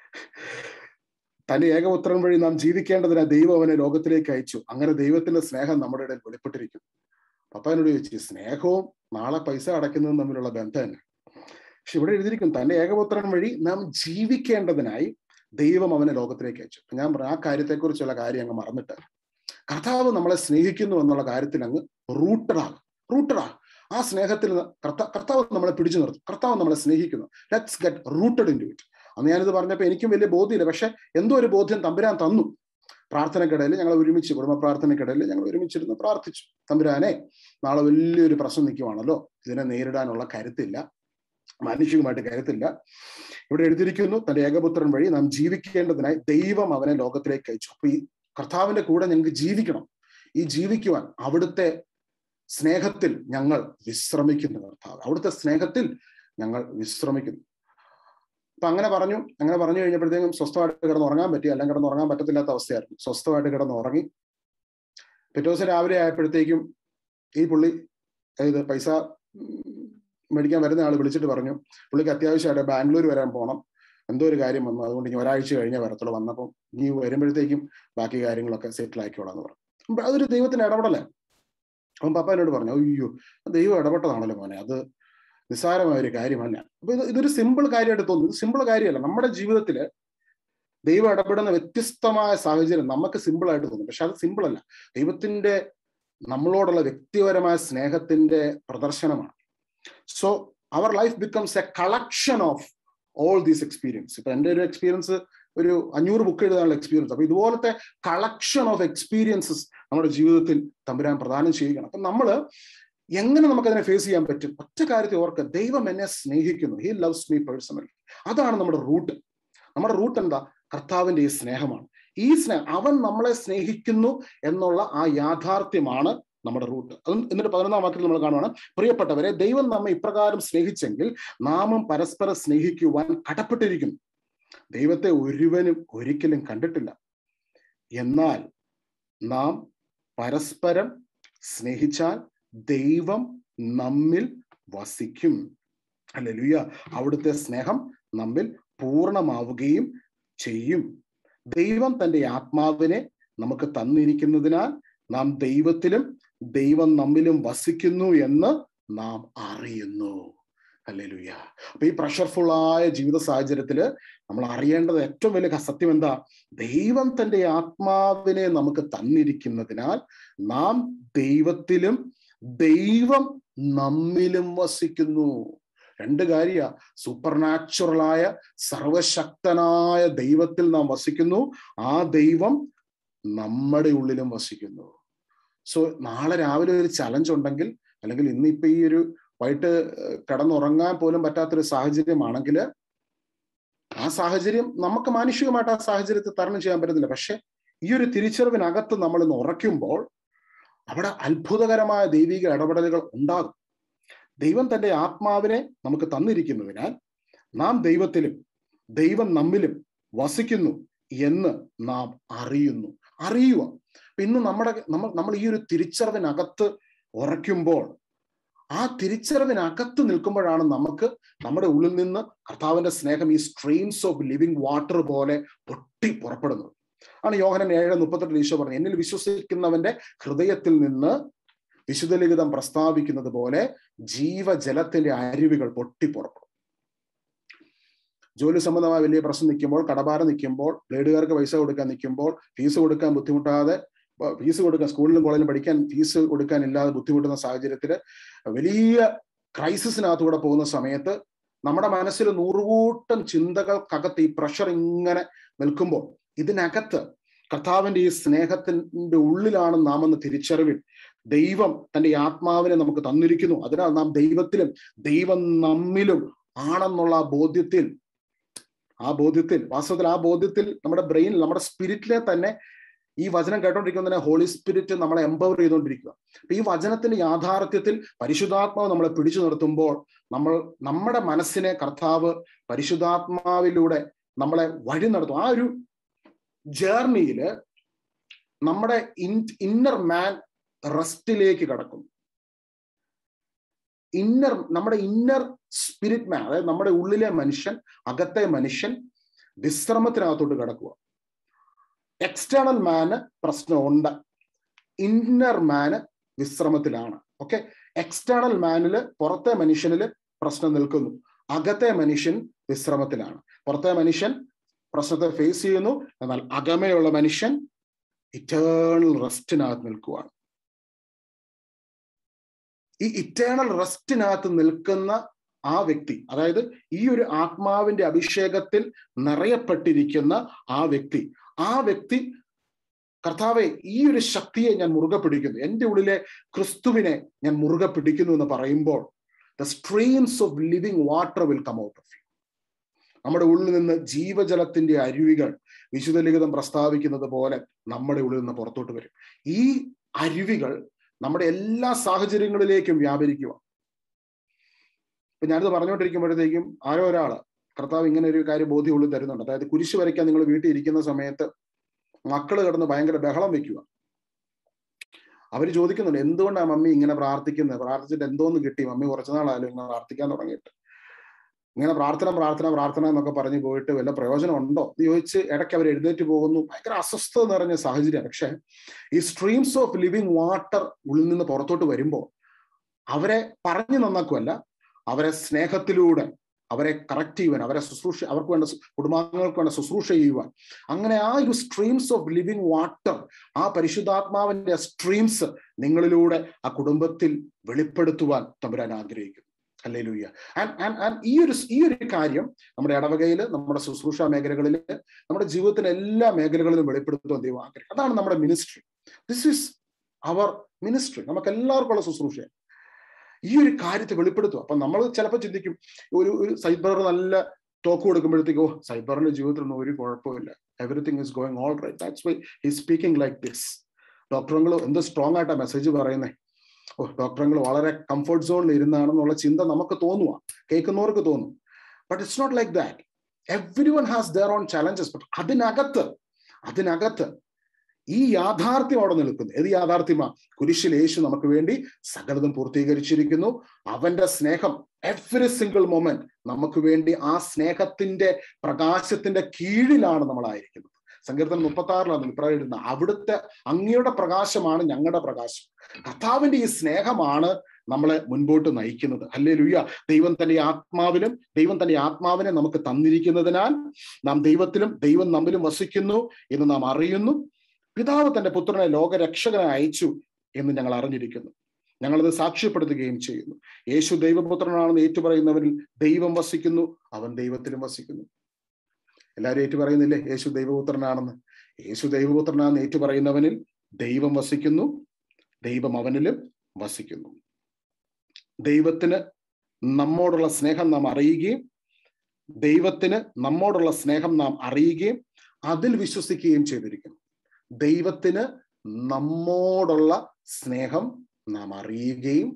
തന്റെ ഏകപുത്രൻ വഴി നാം ജീവിക്കേണ്ടതിനാ ദൈവം അവനെ ലോകത്തിലേക്ക് അയച്ചു, അങ്ങനെ ദൈവത്തിന്റെ സ്നേഹം നമ്മുടെ ഇടയിൽ വെളിപ്പെട്ടിരിക്കും. പപ്പ എന്നോട് ചോദിച്ചു, സ്നേഹവും നാളെ പൈസ അടയ്ക്കുന്നതും തമ്മിലുള്ള ബന്ധം തന്നെ? പക്ഷെ ഇവിടെ എഴുതിയിരിക്കും, തന്റെ ഏകപുത്രൻ വഴി നാം ജീവിക്കേണ്ടതിനായി ദൈവം അവനെ ലോകത്തിലേക്ക് അയച്ചു. ഞാൻ പറഞ്ഞു, ആ കാര്യത്തെക്കുറിച്ചുള്ള കാര്യം അങ്ങ് മറന്നിട്ട് കർത്താവ് നമ്മളെ സ്നേഹിക്കുന്നു എന്നുള്ള കാര്യത്തിൽ അങ്ങ് റൂട്ടഡാ. ആ സ്നേഹത്തിൽ കർത്താവ് നമ്മളെ പിടിച്ചു നിർത്തും. കർത്താവ് നമ്മളെ സ്നേഹിക്കുന്നു. Let's get rooted into it. അന്ന് ഞാനിത് പറഞ്ഞപ്പോൾ എനിക്കും വലിയ ബോധ്യമില്ല. പക്ഷെ എന്തോ ഒരു ബോധ്യം തമ്പുരാൻ തന്നു. പ്രാർത്ഥനക്കിടയിൽ ഞങ്ങൾ കുടുംബ പ്രാർത്ഥനക്കിടയിൽ ഞങ്ങൾ ഒരുമിച്ചിരുന്ന് പ്രാർത്ഥിച്ചു, തമ്പുരാനെ, നാളെ വലിയൊരു പ്രശ്നം നിൽക്കുവാണല്ലോ, ഇതിനെ നേരിടാനുള്ള കരുത്തില്ല, മാനുഷികമായിട്ട് കരുത്തില്ല. ഇവിടെ എഴുതിയിരിക്കുന്നു, തന്റെ ഏകപുത്രൻ വഴി നാം ജീവിക്കേണ്ടതിനായി ദൈവം അവനെ ലോകത്തിലേക്ക് അയച്ചു. അപ്പൊ ഈ കർത്താവിന്റെ കൂടെ ഞങ്ങൾക്ക് ജീവിക്കണം. ഈ ജീവിക്കുവാൻ അവിടുത്തെ സ്നേഹത്തിൽ ഞങ്ങൾ വിശ്രമിക്കുന്നു. കർത്താവ് അവിടുത്തെ സ്നേഹത്തിൽ ഞങ്ങൾ വിശ്രമിക്കുന്നു. അപ്പൊ അങ്ങനെ പറഞ്ഞു കഴിഞ്ഞപ്പോഴത്തേക്കും സ്വസ്ഥമായിട്ട് കിടന്നുറങ്ങാൻ പറ്റി. അല്ലെങ്കിൽ കിടന്നുറങ്ങാൻ പറ്റത്തില്ലാത്ത അവസ്ഥയായിരുന്നു. സ്വസ്ഥമായിട്ട് കിടന്നുറങ്ങി. പിറ്റേ ദിവസം രാവിലെ ആയപ്പോഴത്തേക്കും ഈ പുള്ളി, അതായത് പൈസ മേടിക്കാൻ വരുന്ന ആൾ വിളിച്ചിട്ട് പറഞ്ഞു, പുള്ളിക്ക് അത്യാവശ്യമായിട്ട് ബാംഗ്ലൂർ വരാൻ പോകണം, എന്തോ ഒരു കാര്യം വന്നു, അതുകൊണ്ട് ഇനി ഒരാഴ്ച കഴിഞ്ഞേ വരത്തുള്ളൂ. വന്നപ്പം ഇനി വരുമ്പോഴത്തേക്കും ബാക്കി കാര്യങ്ങളൊക്കെ സെറ്റിൽ ആക്കിക്കോളാന്ന് പറഞ്ഞു. അതൊരു ദൈവത്തിന്റെ ഇടപെടലേ. അവൻ പപ്പ എന്നോട് പറഞ്ഞു, അയ്യോ ദൈവം ഇടപെട്ടതാണല്ലോ മോനെ, അത് നിസ്സാരമായ ഒരു കാര്യമല്ല. അപ്പൊ ഇതൊരു സിമ്പിൾ കാര്യമായിട്ട് തോന്നുന്നു. ഇത് സിമ്പിൾ കാര്യമല്ല. നമ്മുടെ ജീവിതത്തിൽ ദൈവം ഇടപെടുന്ന വ്യത്യസ്തമായ സാഹചര്യം നമുക്ക് സിമ്പിൾ ആയിട്ട് തോന്നും, പക്ഷെ അത് സിമ്പിൾ അല്ല. ദൈവത്തിന്റെ നമ്മളോടുള്ള വ്യക്തിപരമായ സ്നേഹത്തിന്റെ പ്രദർശനമാണ്. So our life becomes a collection of all these experience. ഇപ്പൊ എൻ്റെ ഒരു എക്സ്പീരിയൻസ് ഒരു 500 ബുക്ക് എഴുതാനുള്ള എക്സ്പീരിയൻസ്. അപ്പൊ ഇതുപോലത്തെ കളക്ഷൻ ഓഫ് എക്സ്പീരിയൻസസ് നമ്മുടെ ജീവിതത്തിൽ തമ്പുരാൻ പ്രദാനം ചെയ്യുകയാണ്. അപ്പൊ നമ്മള് എങ്ങനെ നമുക്കതിനെ ഫേസ് ചെയ്യാൻ പറ്റും? ഒറ്റ കാര്യത്തിൽ ഓർക്കുക, ദൈവം എന്നെ സ്നേഹിക്കുന്നു. He loves me personally. അതാണ് നമ്മുടെ റൂട്ട്. നമ്മുടെ റൂട്ട് എന്താ? കർത്താവിന്റെ ഈ സ്നേഹമാണ്. ഈ സ്നേഹം, അവൻ നമ്മളെ സ്നേഹിക്കുന്നു എന്നുള്ള ആ യാഥാർത്ഥ്യമാണ് നമ്മുടെ റൂട്ട്. എന്നിട്ട് 11-ാം വാക്യത്തിൽ നമ്മൾ കാണുവാണ്, പ്രിയപ്പെട്ടവരെ, ദൈവം നമ്മെ ഇപ്രകാരം സ്നേഹിച്ചെങ്കിൽ നാമും പരസ്പരം സ്നേഹിക്കുവാൻ കടപ്പെട്ടിരിക്കുന്നു. ദൈവത്തെ ഒരുവനും ഒരിക്കലും കണ്ടിട്ടില്ല. എന്നാൽ നാം പരസ്പരം സ്നേഹിച്ചാൽ ദൈവം നമ്മിൽ വസിക്കും. ഹല്ലേലൂയ. അവിടുത്തെ സ്നേഹം നമ്മിൽ പൂർണ്ണമാവുകയും ചെയ്യും. ദൈവം തന്റെ ആത്മാവിനെ നമുക്ക് തന്നിരിക്കുന്നതിനാൽ നാം ദൈവത്തിലും ദൈവം നമ്മിലും വസിക്കുന്നു എന്ന് നാം അറിയുന്നു. ഹല്ലേലൂയ. അപ്പൊ ഈ പ്രഷർഫുള്ളായ ജീവിത സാഹചര്യത്തില് നമ്മൾ അറിയേണ്ടത് ഏറ്റവും വലിയ സത്യം എന്താ? ദൈവം തന്റെ ആത്മാവിനെ നമുക്ക് തന്നിരിക്കുന്നതിനാൽ നാം ദൈവത്തിലും ദൈവം നമ്മിലും വസിക്കുന്നു. രണ്ട് കാര്യ, സൂപ്പർ നാച്ചുറലായ സർവശക്തനായ ദൈവത്തിൽ നാം വസിക്കുന്നു, ആ ദൈവം നമ്മുടെ ഉള്ളിലും വസിക്കുന്നു. സോ നാളെ രാവിലെ ഒരു ചലഞ്ച് ഉണ്ടെങ്കിൽ, അല്ലെങ്കിൽ ഇന്നിപ്പോ ഈ ഒരു വൈകിട്ട് കിടന്നുറങ്ങാൻ പോലും പറ്റാത്തൊരു സാഹചര്യമാണെങ്കിൽ, ആ സാഹചര്യം നമുക്ക് മാനുഷികമായിട്ട് ആ സാഹചര്യത്തെ തരണം ചെയ്യാൻ പറ്റുന്നില്ല. പക്ഷെ ഈ ഒരു തിരിച്ചറിവിനകത്ത് നമ്മൾ ഇന്ന് ഉറയ്ക്കുമ്പോൾ അവിടെ അത്ഭുതകരമായ ദൈവിക ഇടപെടലുകൾ ഉണ്ടാകും. ദൈവം തന്റെ ആത്മാവിനെ നമുക്ക് തന്നിരിക്കുന്നതിനാൽ നാം ദൈവത്തിലും ദൈവം നമ്മിലും വസിക്കുന്നു എന്ന് നാം അറിയുക. ഇന്ന് നമ്മൾ ഈ ഒരു തിരിച്ചറിവിനകത്ത് ഉറയ്ക്കുമ്പോൾ, ആ തിരിച്ചറിവിനകത്ത് നിൽക്കുമ്പോഴാണ് നമുക്ക് നമ്മുടെ ഉള്ളിൽ നിന്ന് കർത്താവിന്റെ സ്നേഹം ഈ സ്ട്രീംസ് ഓഫ് ലിവിങ് വാട്ടർ പോലെ പൊട്ടി പുറപ്പെടുന്നത്. ആണ് യോഹന്നാൻ 7:38 ഈശോ പറഞ്ഞു, എന്നിൽ വിശ്വസിക്കുന്നവന്റെ ഹൃദയത്തിൽ നിന്ന് വിശുദ്ധ ലിഖിതം പ്രസ്താവിക്കുന്നത് പോലെ ജീവജലത്തിന്റെ അരുവികൾ പൊട്ടി പുറപ്പെടും. ജോലി സംബന്ധമായ വലിയ പ്രശ്നം നിൽക്കുമ്പോൾ, കടഭാരം നിൽക്കുമ്പോൾ, ബ്ലേഡുകാർക്ക് പൈസ കൊടുക്കാൻ നിൽക്കുമ്പോൾ, ഫീസ് കൊടുക്കാൻ ബുദ്ധിമുട്ടാതെ, ഫീസ് കൊടുക്കാൻ സ്കൂളിലും കോളേജിലും പഠിക്കാൻ ഫീസ് കൊടുക്കാൻ ഇല്ലാതെ ബുദ്ധിമുട്ടുന്ന സാഹചര്യത്തിൽ, വലിയ ക്രൈസിസിനകത്തൂടെ പോകുന്ന സമയത്ത് നമ്മുടെ മനസ്സിൽ 100 കൂട്ടം ചിന്തകൾക്കകത്ത് ഈ പ്രഷർ ഇങ്ങനെ നിൽക്കുമ്പോൾ, ഇതിനകത്ത് കർത്താവിന്റെ ഈ സ്നേഹത്തിന്റെ ഉള്ളിലാണ് നാം എന്ന തിരിച്ചറിവിൽ ദൈവം തന്റെ ആത്മാവിനെ നമുക്ക് തന്നിരിക്കുന്നു. അതിനാൽ നാം ദൈവത്തിലും ദൈവം നമ്മിലും ആണെന്നുള്ള വാസ്തവത്തിൽ ആ ബോധ്യത്തിൽ നമ്മുടെ ബ്രെയിനിൽ, നമ്മുടെ സ്പിരിറ്റിലെ തന്നെ ഈ വചനം കേട്ടോണ്ടിരിക്കുന്ന ഹോളി സ്പിരിറ്റ് നമ്മളെ എംപവർ ചെയ്തുകൊണ്ടിരിക്കുക. അപ്പൊ ഈ വചനത്തിന്റെ യാഥാർത്ഥ്യത്തിൽ പരിശുദ്ധാത്മാവ് നമ്മളെ പിടിച്ചു നിർത്തുമ്പോൾ നമ്മുടെ മനസ്സിനെ കർത്താവ് പരിശുദ്ധാത്മാവിലൂടെ നമ്മളെ വഴി നടത്തും. ആ ഒരു ജേർണിയില് നമ്മുടെ ഇന്നർ മാൻ റെസ്റ്റിലേക്ക് കടക്കും. നമ്മുടെ ഇന്നർ സ്പിരിറ്റ് മാൻ, അതായത് നമ്മുടെ ഉള്ളിലെ മനുഷ്യൻ, അകത്തെ മനുഷ്യൻ വിശ്രമത്തിനകത്തോട്ട് കിടക്കുക. എക്സ്റ്റേണൽ മാന് പ്രശ്നമുണ്ട്, ഇന്നർ മാന് വിശ്രമത്തിലാണ്. ഓക്കെ, എക്സ്റ്റേണൽ മാനില്, പുറത്തെ മനുഷ്യനില് പ്രശ്നം നിൽക്കുന്നു, അകത്തെ മനുഷ്യൻ വിശ്രമത്തിലാണ്. പുറത്തെ മനുഷ്യൻ പ്രശ്നത്തെ ഫേസ് ചെയ്യുന്നു, എന്നാൽ അകമയുള്ള മനുഷ്യൻ ഇറ്റേണൽ റെസ്റ്റിനകത്ത് നിൽക്കുകയാണ്. ഈ ഇറ്റേണൽ റെസ്റ്റിനകത്ത് നിൽക്കുന്ന ആ വ്യക്തി, അതായത് ഈ ഒരു ആത്മാവിന്റെ അഭിഷേകത്തിൽ നിറയപ്പെട്ടിരിക്കുന്ന ആ വ്യക്തി കർത്താവെ, ഈ ഒരു ശക്തിയെ ഞാൻ മുറുകെ പിടിക്കുന്നു, എൻ്റെ ഉള്ളിലെ ക്രിസ്തുവിനെ ഞാൻ മുറുകെ പിടിക്കുന്നു എന്ന് പറയുമ്പോൾ the streams of living water will come out of you. നമ്മുടെ ഉള്ളിൽ നിന്ന് ജീവജലത്തിന്റെ അരുവികൾ വിശുദ്ധ ലിഖിതം പ്രസ്താവിക്കുന്നത് പോലെ നമ്മുടെ ഉള്ളിൽ നിന്ന് പുറത്തോട്ട് വരും. ഈ അരുവികൾ നമ്മുടെ എല്ലാ സാഹചര്യങ്ങളിലേക്കും വ്യാപരിക്കുക. ഇപ്പൊ ഞാനിത് പറഞ്ഞുകൊണ്ടിരിക്കുമ്പോഴത്തേക്കും ആരോ ഒരാള് കർത്താവ് ഇങ്ങനെ ഒരു കാര്യം ബോധ്യം ഉള്ളിൽ തരുന്നുണ്ട്. അതായത് കുരിശ് വരയ്ക്കാൻ നിങ്ങൾ വീട്ടിൽ ഇരിക്കുന്ന സമയത്ത് മക്കള് കിടന്ന് ഭയങ്കര ബഹളം വെക്കുക. അവര് ചോദിക്കുന്നുണ്ട്, എന്തുകൊണ്ടാണ് മമ്മി ഇങ്ങനെ പ്രാർത്ഥിക്കുന്നത്? പ്രാർത്ഥിച്ചിട്ട് എന്തോന്ന് കിട്ടി? മമ്മി കുറച്ചുനാളായാലും ഇങ്ങനെ പ്രാർത്ഥിക്കാൻ തുടങ്ങിയിട്ട്. ഇങ്ങനെ പ്രാർത്ഥന എന്നൊക്കെ പറഞ്ഞ് പോയിട്ട് വല്ല പ്രയോജനം ഉണ്ടോ എന്ന് ചോദിച്ച് ഇടയ്ക്ക് അവർ എഴുന്നേറ്റ് പോകുന്നു. ഭയങ്കര അസ്വസ്ഥത നിറഞ്ഞ സാഹചര്യം. പക്ഷെ ഈ സ്ട്രീംസ് ഓഫ് ലിവിങ് വാട്ടർ ഉള്ളിൽ നിന്ന് പുറത്തോട്ട് വരുമ്പോൾ അവരെ പറഞ്ഞു നന്നാക്കുമല്ല, അവരെ സ്നേഹത്തിലൂടെ അവരെ കറക്റ്റ് ചെയ്യുവാൻ, അവരെ ശുശ്രൂഷ, അവർക്ക് വേണ്ട കുടുംബാംഗങ്ങൾക്ക് വേണ്ട ശുശ്രൂഷ ചെയ്യുവാൻ, അങ്ങനെ ആ ഒരു സ്ട്രീംസ് ഓഫ് ലിവിങ് വാട്ടർ, ആ പരിശുദ്ധാത്മാവിന്റെ സ്ട്രീംസ് നിങ്ങളിലൂടെ ആ കുടുംബത്തിൽ വെളിപ്പെടുത്തുവാൻ തമ്പുരാൻ ആഗ്രഹിക്കുന്നു. ഹല്ലേലൂയ. ഈ ഒരു കാര്യം നമ്മുടെ ഇടവകയിൽ, നമ്മുടെ ശുശ്രൂഷ മേഖലകളിൽ, നമ്മുടെ ജീവിതത്തിലെ എല്ലാ മേഖലകളിലും വെളിപ്പെടുത്തുവാൻ ദൈവം ആഗ്രഹിക്കും. അതാണ് നമ്മുടെ ministry. This is our ministry. നമുക്ക് എല്ലാവർക്കും ഉള്ള ശുശ്രൂഷ ഈ ഒരു കാര്യത്തെ വെളിപ്പെടുത്തുക. അപ്പൊ നമ്മൾ ചിലപ്പോൾ ചിന്തിക്കും, ഒരു സൈബർ നല്ല ടോക്ക് കൊടുക്കുമ്പോഴത്തേക്കോ സൈബറിന്റെ ജീവിതത്തിലൊന്നും ഒരു കുഴപ്പമില്ല, everything is going all right, that's why he speaking like this. ഡോക്ടറുകൾ എന്ത് സ്ട്രോങ് ആയിട്ടാ മെസ്സേജ് പറയുന്നത്, ഡോക്ടറുകൾ വളരെ കംഫർട്ട് സോണിൽ ഇരുന്നാണെന്നുള്ള ചിന്ത നമുക്ക് തോന്നുക, കേൾക്കുന്നവർക്ക് തോന്നും. But it's not like that. Everyone has their own challenges. But അതിനകത്ത് ഈ യാഥാർത്ഥ്യം അവിടെ നിൽക്കുന്നു. ഏത് യാഥാർത്ഥ്യമാ? കുരിശിൽ യേശു നമുക്ക് വേണ്ടി സകലതും പൂർത്തീകരിച്ചിരിക്കുന്നു. അവന്റെ സ്നേഹം എവറി സിംഗിൾ മൊമെന്റ് നമുക്ക് വേണ്ടി ആ സ്നേഹത്തിന്റെ പ്രകാശത്തിന്റെ കീഴിലാണ് നമ്മളായിരിക്കുന്നത്. സങ്കീർത്തനം 36 ഇപ്രകാരം, അവിടുത്തെ അങ്ങയുടെ പ്രകാശമാണ് ഞങ്ങളുടെ പ്രകാശം. കർത്താവിന്റെ ഈ സ്നേഹമാണ് നമ്മളെ മുൻപോട്ട് നയിക്കുന്നത്. ഹല്ലേലൂയ. ദൈവം തന്റെ ആത്മാവിനെ നമുക്ക് തന്നിരിക്കുന്നതിനാൽ നാം ദൈവത്തിലും ദൈവം നമ്മിലും വസിക്കുന്നു എന്ന് നാം അറിയുന്നു. പിതാവ് തന്റെ പുത്രനെ ലോകരക്ഷകനായി അയച്ചു എന്ന് ഞങ്ങൾ അറിഞ്ഞിരിക്കുന്നു. ഞങ്ങളത് സാക്ഷ്യപ്പെടുത്തുകയും ചെയ്യുന്നു. യേശു ദൈവപുത്രനാണെന്ന് ഏറ്റുപറയുന്നവരിൽ ദൈവം വസിക്കുന്നു, അവൻ ദൈവത്തിലും വസിക്കുന്നു. എല്ലാവരും ഏറ്റുപറയുന്നില്ലേ യേശു ദൈവപുത്രനാണെന്ന്? യേശു ദൈവപുത്രനാണെന്ന് ഏറ്റുപറയുന്നവനിൽ ദൈവം വസിക്കുന്നു, ദൈവം അവനിലും വസിക്കുന്നു. ദൈവത്തിന് നമ്മോടുള്ള സ്നേഹം നാം അറിയുകയും അതിൽ വിശ്വസിക്കുകയും ചെയ്തിരിക്കുന്നു. ദൈവത്തിന് നമ്മോടുള്ള സ്നേഹം നാം അറിയുകയും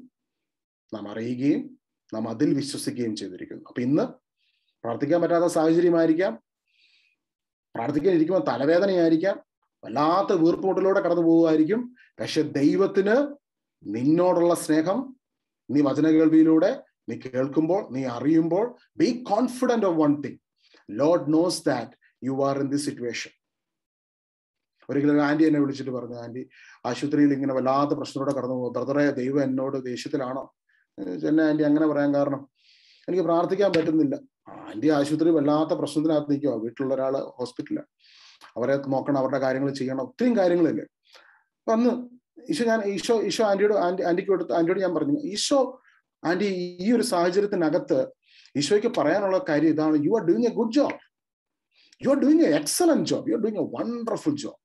നാം അതിൽ വിശ്വസിക്കുകയും ചെയ്തിരിക്കുന്നു. അപ്പൊ ഇന്ന് പ്രാർത്ഥിക്കാൻ പറ്റാത്ത സാഹചര്യമായിരിക്കാം, പ്രാർത്ഥിക്കാൻ ഇരിക്കുമ്പോൾ തലവേദനയായിരിക്കാം, വല്ലാത്ത വീർപ്പുമുട്ടലിലൂടെ കടന്നു പോകുമായിരിക്കും. പക്ഷെ ദൈവത്തിന് നിന്നോടുള്ള സ്നേഹം നീ വചനകേൾവിയിലൂടെ നീ കേൾക്കുമ്പോൾ, നീ അറിയുമ്പോൾ, be confident of one thing, lord knows that you are in this situation. ഒരിക്കലും ആന്റി എന്നെ വിളിച്ചിട്ട് പറഞ്ഞു, ആന്റി ആശുപത്രിയിൽ ഇങ്ങനെ വല്ലാത്ത പ്രശ്നത്തോടെ കടന്നു പോകും, ബ്രദറെ ദൈവം എന്നോട് ദേഷ്യത്തിലാണോ? എന്നെ ആന്റി അങ്ങനെ പറയാൻ കാരണം, എനിക്ക് പ്രാർത്ഥിക്കാൻ പറ്റുന്നില്ല. ആന്റി ആശുപത്രി വല്ലാത്ത പ്രശ്നത്തിനകത്ത് നിൽക്കുക, വീട്ടിലുള്ള ഒരാള് ഹോസ്പിറ്റലാണ്, അവരെ നോക്കണം, അവരുടെ കാര്യങ്ങൾ ചെയ്യണം, ഒത്തിരിയും കാര്യങ്ങളില്ലേ. അപ്പൊ അന്ന് ഈശോ ആന്റിയോട് ഞാൻ പറഞ്ഞു, ആന്റി ഈ ഒരു സാഹചര്യത്തിനകത്ത് ഈശോയ്ക്ക് പറയാനുള്ള കാര്യം ഇതാണ്, you are doing a good job, you are doing a excellent job, you are doing a wonderful job.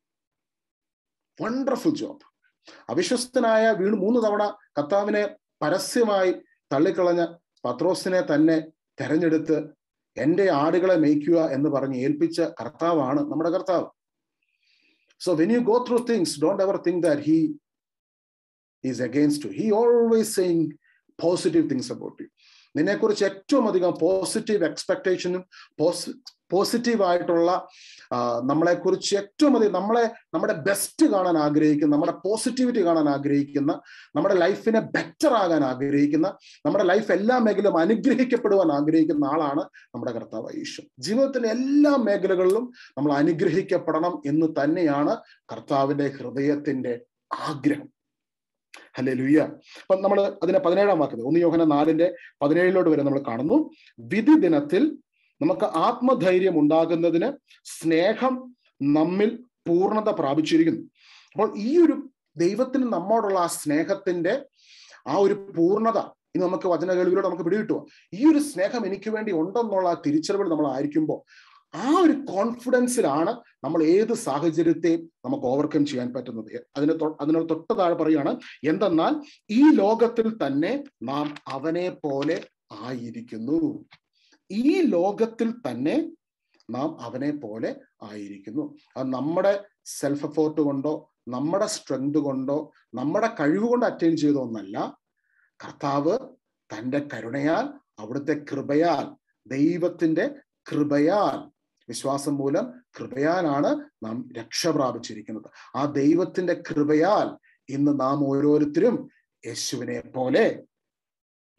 അവിശ്വസ്തനായ 3 തവണ കർത്താവിനെ പരസ്യമായി തള്ളിക്കളഞ്ഞ പത്രോസിനെ തന്നെ തെരഞ്ഞെടുത്ത് എന്റെ ആടുകളെ മേയ്ക്കുക എന്ന് പറഞ്ഞ് ഏൽപ്പിച്ച കർത്താവാണ് നമ്മുടെ കർത്താവ്. So when you go through things, don't ever think that he is against you. He always saying positive things about you. നിന്നെക്കുറിച്ച് ഏറ്റവും അധികം പോസിറ്റീവ് എക്സ്പെക്ടേഷനും പോസിറ്റീവായിട്ടുള്ള നമ്മളെക്കുറിച്ച് ഏറ്റവും അധികം നമ്മുടെ ബെസ്റ്റ് കാണാൻ ആഗ്രഹിക്കുന്ന, നമ്മുടെ പോസിറ്റിവിറ്റി കാണാൻ ആഗ്രഹിക്കുന്ന, നമ്മുടെ ലൈഫിനെ ബെറ്റർ ആകാൻ ആഗ്രഹിക്കുന്ന, നമ്മുടെ ലൈഫ് എല്ലാ മേഖലയിലും അനുഗ്രഹിക്കപ്പെടുവാൻ ആഗ്രഹിക്കുന്ന ആളാണ് നമ്മുടെ കർത്താവ് ഈശോ. ജീവിതത്തിലെ എല്ലാ മേഖലകളിലും നമ്മൾ അനുഗ്രഹിക്കപ്പെടണം എന്ന് തന്നെയാണ് കർത്താവിന്റെ ഹൃദയത്തിന്റെ ആഗ്രഹം. ഹല്ലേലൂയ. അപ്പൊ നമ്മൾ അതിനെ 17-ാം വാക്യത്തിൽ 1 യോഹന്നാൻ 4:17 വരെ നമ്മൾ കാണുന്നു. വിധി ദിനത്തിൽ നമുക്ക് ആത്മധൈര്യം ഉണ്ടാകുന്നതിന് സ്നേഹം നമ്മിൽ പൂർണ്ണത പ്രാപിച്ചിരിക്കുന്നു. അപ്പോൾ ഈ ഒരു ദൈവത്തിന് നമ്മോടുള്ള ആ സ്നേഹത്തിന്റെ ആ ഒരു പൂർണ്ണത ഇനി നമുക്ക് വചനകേൾവിയിലൂടെ നമുക്ക് പിടികിട്ടുക. ഈ ഒരു സ്നേഹം എനിക്ക് വേണ്ടി ഉണ്ടെന്നുള്ള ആ തിരിച്ചറിവിൽ നമ്മൾ ആയിരിക്കുമ്പോൾ ആ ഒരു കോൺഫിഡൻസിലാണ് നമ്മൾ ഏത് സാഹചര്യത്തെയും നമുക്ക് ഓവർകം ചെയ്യാൻ പറ്റുന്നത്. അതിനോട് തൊട്ട് താഴെ പറയുകയാണ്, എന്തെന്നാൽ ഈ ലോകത്തിൽ തന്നെ നാം അവനെ പോലെ ആയിരിക്കുന്നു. ഈ ലോകത്തിൽ തന്നെ നാം അവനെ പോലെ ആയിരിക്കുന്നു. അത് നമ്മുടെ സെൽഫ് എഫോർട്ട് കൊണ്ടോ നമ്മുടെ സ്ട്രെങ്ത് കൊണ്ടോ നമ്മുടെ കഴിവ് കൊണ്ട് അറ്റൈൻ ചെയ്ത ഒന്നല്ല. കർത്താവ് തൻ്റെ കരുണയാൽ, അവിടുത്തെ കൃപയാൽ, ദൈവത്തിന്റെ കൃപയാൽ, വിശ്വാസം മൂലം കൃപയാലാണ് നാം രക്ഷ പ്രാപിച്ചിരിക്കുന്നത്. ആ ദൈവത്തിന്റെ കൃപയാൽ ഇന്ന് നാം ഓരോരുത്തരും യേശുവിനെ പോലെ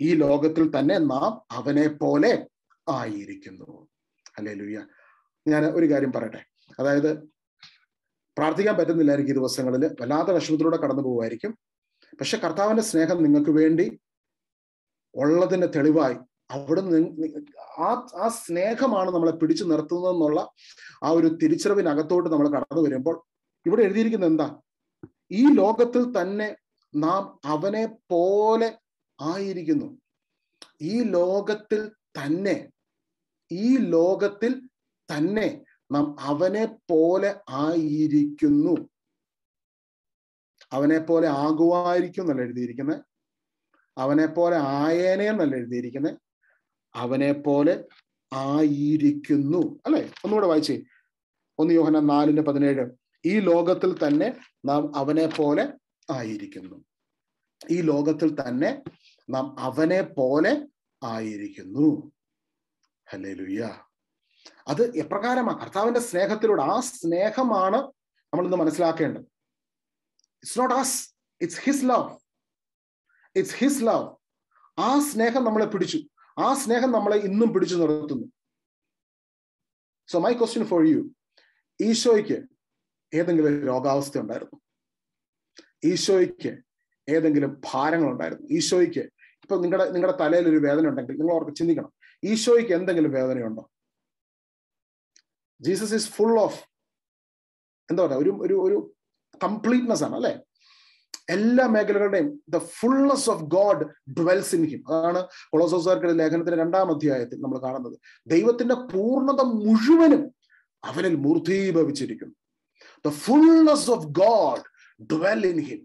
ഈ ലോകത്തിൽ തന്നെ നാം അവനെ പോലെ ആയിരിക്കുന്നു. ഹല്ലേലൂയ. ഞാൻ ഒരു കാര്യം പറയട്ടെ. അതായത് പ്രാർത്ഥിക്കാൻ പറ്റുന്നില്ലായിരിക്കും ഈ ദിവസങ്ങളിൽ, വല്ലാത്ത വിഷമത്തിലൂടെ കടന്നു പോകുമായിരിക്കും. പക്ഷെ കർത്താവിന്റെ സ്നേഹം നിങ്ങൾക്ക് വേണ്ടി ഉള്ളതിന്റെ തെളിവായി അവിടുന്ന് ആ സ്നേഹമാണ് നമ്മളെ പിടിച്ചു നിർത്തുന്നതെന്നുള്ള ആ ഒരു തിരിച്ചറിവിനകത്തോട്ട് നമ്മൾ കടന്നു വരുമ്പോൾ ഇവിടെ എഴുതിയിരിക്കുന്നത് എന്താ? ഈ ലോകത്തിൽ തന്നെ നാം അവനെ പോലെ ആയിരിക്കുന്നു. ഈ ലോകത്തിൽ തന്നെ നാം അവനെ പോലെ ആയിരിക്കുന്നു. അവനെ പോലെ ആകുമായിരിക്കും എന്നല്ല എഴുതിയിരിക്കുന്നത്, അവനെ പോലെ ആയേനെ എന്നല്ല എഴുതിയിരിക്കുന്നത്, അവനെ പോലെ ആയിരിക്കുന്നു. അല്ലെ? ഒന്നുകൂടെ വായിച്ചേ. 1 യോഹന്നാൻ 4:17. ഈ ലോകത്തിൽ തന്നെ നാം അവനെ പോലെ ആയിരിക്കുന്നു. ഈ ലോകത്തിൽ തന്നെ നാം അവനെ പോലെ ആയിരിക്കുന്നു. ഹല്ലേലൂയ. അത് എപ്രകാരമാണ്? കർത്താവിന്റെ സ്നേഹത്തിലൂടെ. ആ സ്നേഹമാണ് നമ്മൾ ഇന്ന് മനസ്സിലാക്കേണ്ടത്. It's not us, it's his love. It's his love. ആ സ്നേഹം നമ്മളെ പിടിച്ചു. ആ സ്നേഹം നമ്മളെ ഇന്നും പിടിച്ചു നിർത്തുന്നു. So my question for you, ഈശോയ്ക്ക് ഏതെങ്കിലും രോഗാവസ്ഥ ഉണ്ടായിരുന്നു? ഈശോയ്ക്ക് ഏതെങ്കിലും ഭാരങ്ങൾ ഉണ്ടായിരുന്നു? ഈശോയ്ക്ക് ഇപ്പൊ നിങ്ങളുടെ തലയിൽ ഒരു വേദന ഉണ്ടെങ്കിൽ നിങ്ങൾ അവർക്ക് ചിന്തിക്കണം, ഈശോയ്ക്ക് എന്തെങ്കിലും വേദനയുണ്ടോ? ജീസസ് ഈസ് ഫുൾ ഓഫ് എന്താ പറയുക, ഒരു കംപ്ലീറ്റ്നെസ് ആണ്, അല്ലെ? എല്ലാ മേഖലകളുടെയും the fullness of God dwells in him. അതാണ് കൊളോസ്സോസുകാർക്കുള്ള ലേഖനത്തിന്റെ 2-ാം അധ്യായത്തിൽ നമ്മൾ കാണുന്നത്. ദൈവത്തിന്റെ പൂർണ്ണത മുഴുവനും അവനിൽ മൂർത്തീഭവിച്ചിരിക്കുന്നു. The fullness of God dwell in him.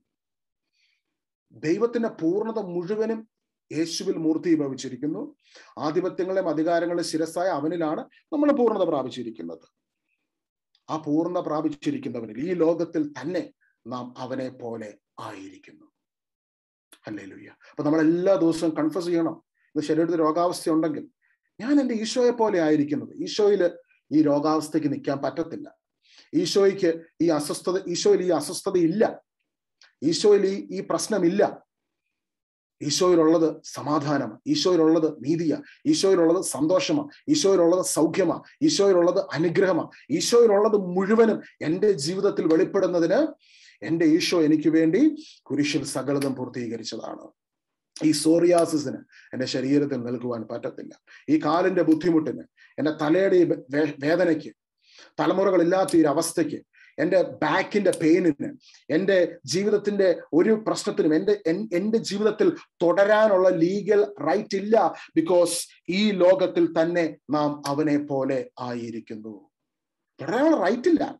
ദൈവത്തിന്റെ പൂർണ്ണത മുഴുവനും യേശുവിൽ മൂർത്തീഭവിച്ചിരിക്കുന്നു. ആധിപത്യങ്ങളെയും അധികാരങ്ങളെയും ശിരസ്സായ അവനിലാണ് നമ്മൾ പൂർണ്ണത പ്രാപിച്ചിരിക്കുന്നത്. ആ പൂർണ്ണത പ്രാപിച്ചിരിക്കുന്നവനിൽ ഈ ലോകത്തിൽ തന്നെ നാം അവനെ പോലെ ആയിരിക്കുന്നു. ഹല്ലേലൂയ. അപ്പൊ നമ്മൾ എല്ലാ ദിവസവും കൺഫസ് ചെയ്യണം, ഇത് ശരീരത്തിൽ രോഗാവസ്ഥ ഉണ്ടെങ്കിൽ ഞാൻ എൻ്റെ ഈശോയെ പോലെ ആയിരിക്കുന്നത്. ഈശോയിൽ ഈ രോഗാവസ്ഥയ്ക്ക് നിൽക്കാൻ പറ്റത്തില്ല. ഈശോയിൽ ഈ അസ്വസ്ഥത ഇല്ല. ഈശോയിൽ ഈ പ്രശ്നമില്ല. ഈശോയിലുള്ളത് സമാധാനമാണ്, ഈശോയിലുള്ളത് നീതിയാണ്, ഈശോയിലുള്ളത് സന്തോഷമാണ്, ഈശോയിലുള്ളത് സൗഖ്യമാണ്, ഈശോയിലുള്ളത് അനുഗ്രഹമാണ്. ഈശോയിലുള്ളത് മുഴുവനും എൻ്റെ ജീവിതത്തിൽ വെളിപ്പെടുന്നതിന് എൻ്റെ ഈശോ എനിക്ക് വേണ്ടി കുരിശിൽ സകലതും പൂർത്തീകരിച്ചതാണ്. ഈ സോറിയാസിന് എൻ്റെ ശരീരത്തിൽ നിൽക്കുവാൻ പറ്റത്തില്ല. ഈ കാലിന്റെ ബുദ്ധിമുട്ടിന്, എൻ്റെ തലയുടെ വേദനയ്ക്ക്, തലമുറകളില്ലാത്ത ഈ അവസ്ഥയ്ക്ക്, എൻ്റെ ബാക്കിന്റെ പെയിനിന്, എൻ്റെ ജീവിതത്തിന്റെ ഒരു പ്രശ്നത്തിനും എൻ്റെ ജീവിതത്തിൽ തുടരാനുള്ള ലീഗൽ റൈറ്റ് ഇല്ല. ബിക്കോസ് ഈ ലോകത്തിൽ തന്നെ നാം അവനെ പോലെ ആയിരിക്കുന്നു. തുടരാനുള്ള റൈറ്റ് ഇല്ല.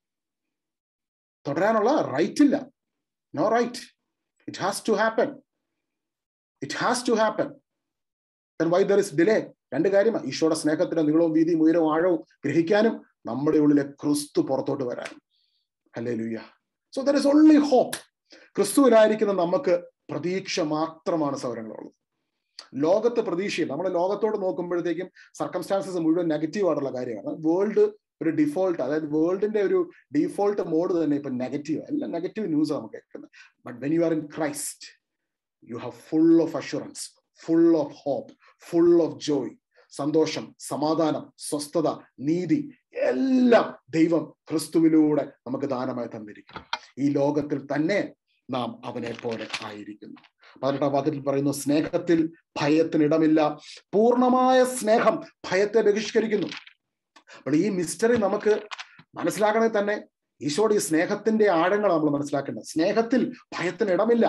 തുടരാനുള്ള റൈറ്റ് ഇല്ല. No right. It has to happen. It has to happen. Then why there is delay? 2 കാര്യമാണ്. ഈശോയുടെ സ്നേഹത്തിന്റെ നീളവും വീതിയും ഉയരവും ആഴവും ഗ്രഹിക്കാനും നമ്മുടെ ഉള്ളിലെ ക്രിസ്തു പുറത്തോട്ട് വരാനും. Hallelujah. So there is only hope. ക്രിസ്തുവിലായിരിക്കുന്ന നമുക്ക് പ്രതീക്ഷ മാത്രമാണ് സൗരങ്ങളുള്ളത്. ലോകത്ത് പ്രതീക്ഷയും. നമ്മൾ ലോകത്തോട് നോക്കുമ്പോഴത്തേക്കും സർക്കംസ്റ്റാൻസസ് മുഴുവൻ നെഗറ്റീവ് ആയിട്ടുള്ള കാര്യമാണ്. വേൾഡ് ഒരു ഡിഫോൾട്ട്, അതായത് വേൾഡിന്റെ ഒരു ഡിഫോൾട്ട് മോഡ് തന്നെ ഇപ്പൊ നെഗറ്റീവ്, എല്ലാം നെഗറ്റീവ് ന്യൂസ് നമുക്ക് കേൾക്കുന്നത്. But when you are in Christ, you have full of assurance, full of hope, full of joy. സന്തോഷം, സമാധാനം, സ്വസ്ഥത, നീതി എല്ലാം ദൈവം ക്രിസ്തുവിലൂടെ നമുക്ക് ദാനമായി തന്നിരിക്കുന്നു. ഈ ലോകത്തിൽ തന്നെ നാം അവനെ പോലെ ആയിരിക്കുന്നു. 18-ാം വാക്യത്തിൽ പറയുന്നു, സ്നേഹത്തിൽ ഭയത്തിനിടമില്ല. പൂർണ്ണമായ സ്നേഹം ഭയത്തെ ബഹിഷ്കരിക്കുന്നു. അപ്പോൾ ഈ മിസ്റ്ററി നമുക്ക് മനസ്സിലാക്കണമെങ്കിൽ തന്നെ ഈശോയുടെ ഈ സ്നേഹത്തിന്റെ ആഴങ്ങൾ നമ്മൾ മനസ്സിലാക്കേണ്ടത്. സ്നേഹത്തിൽ ഭയത്തിനിടമില്ല.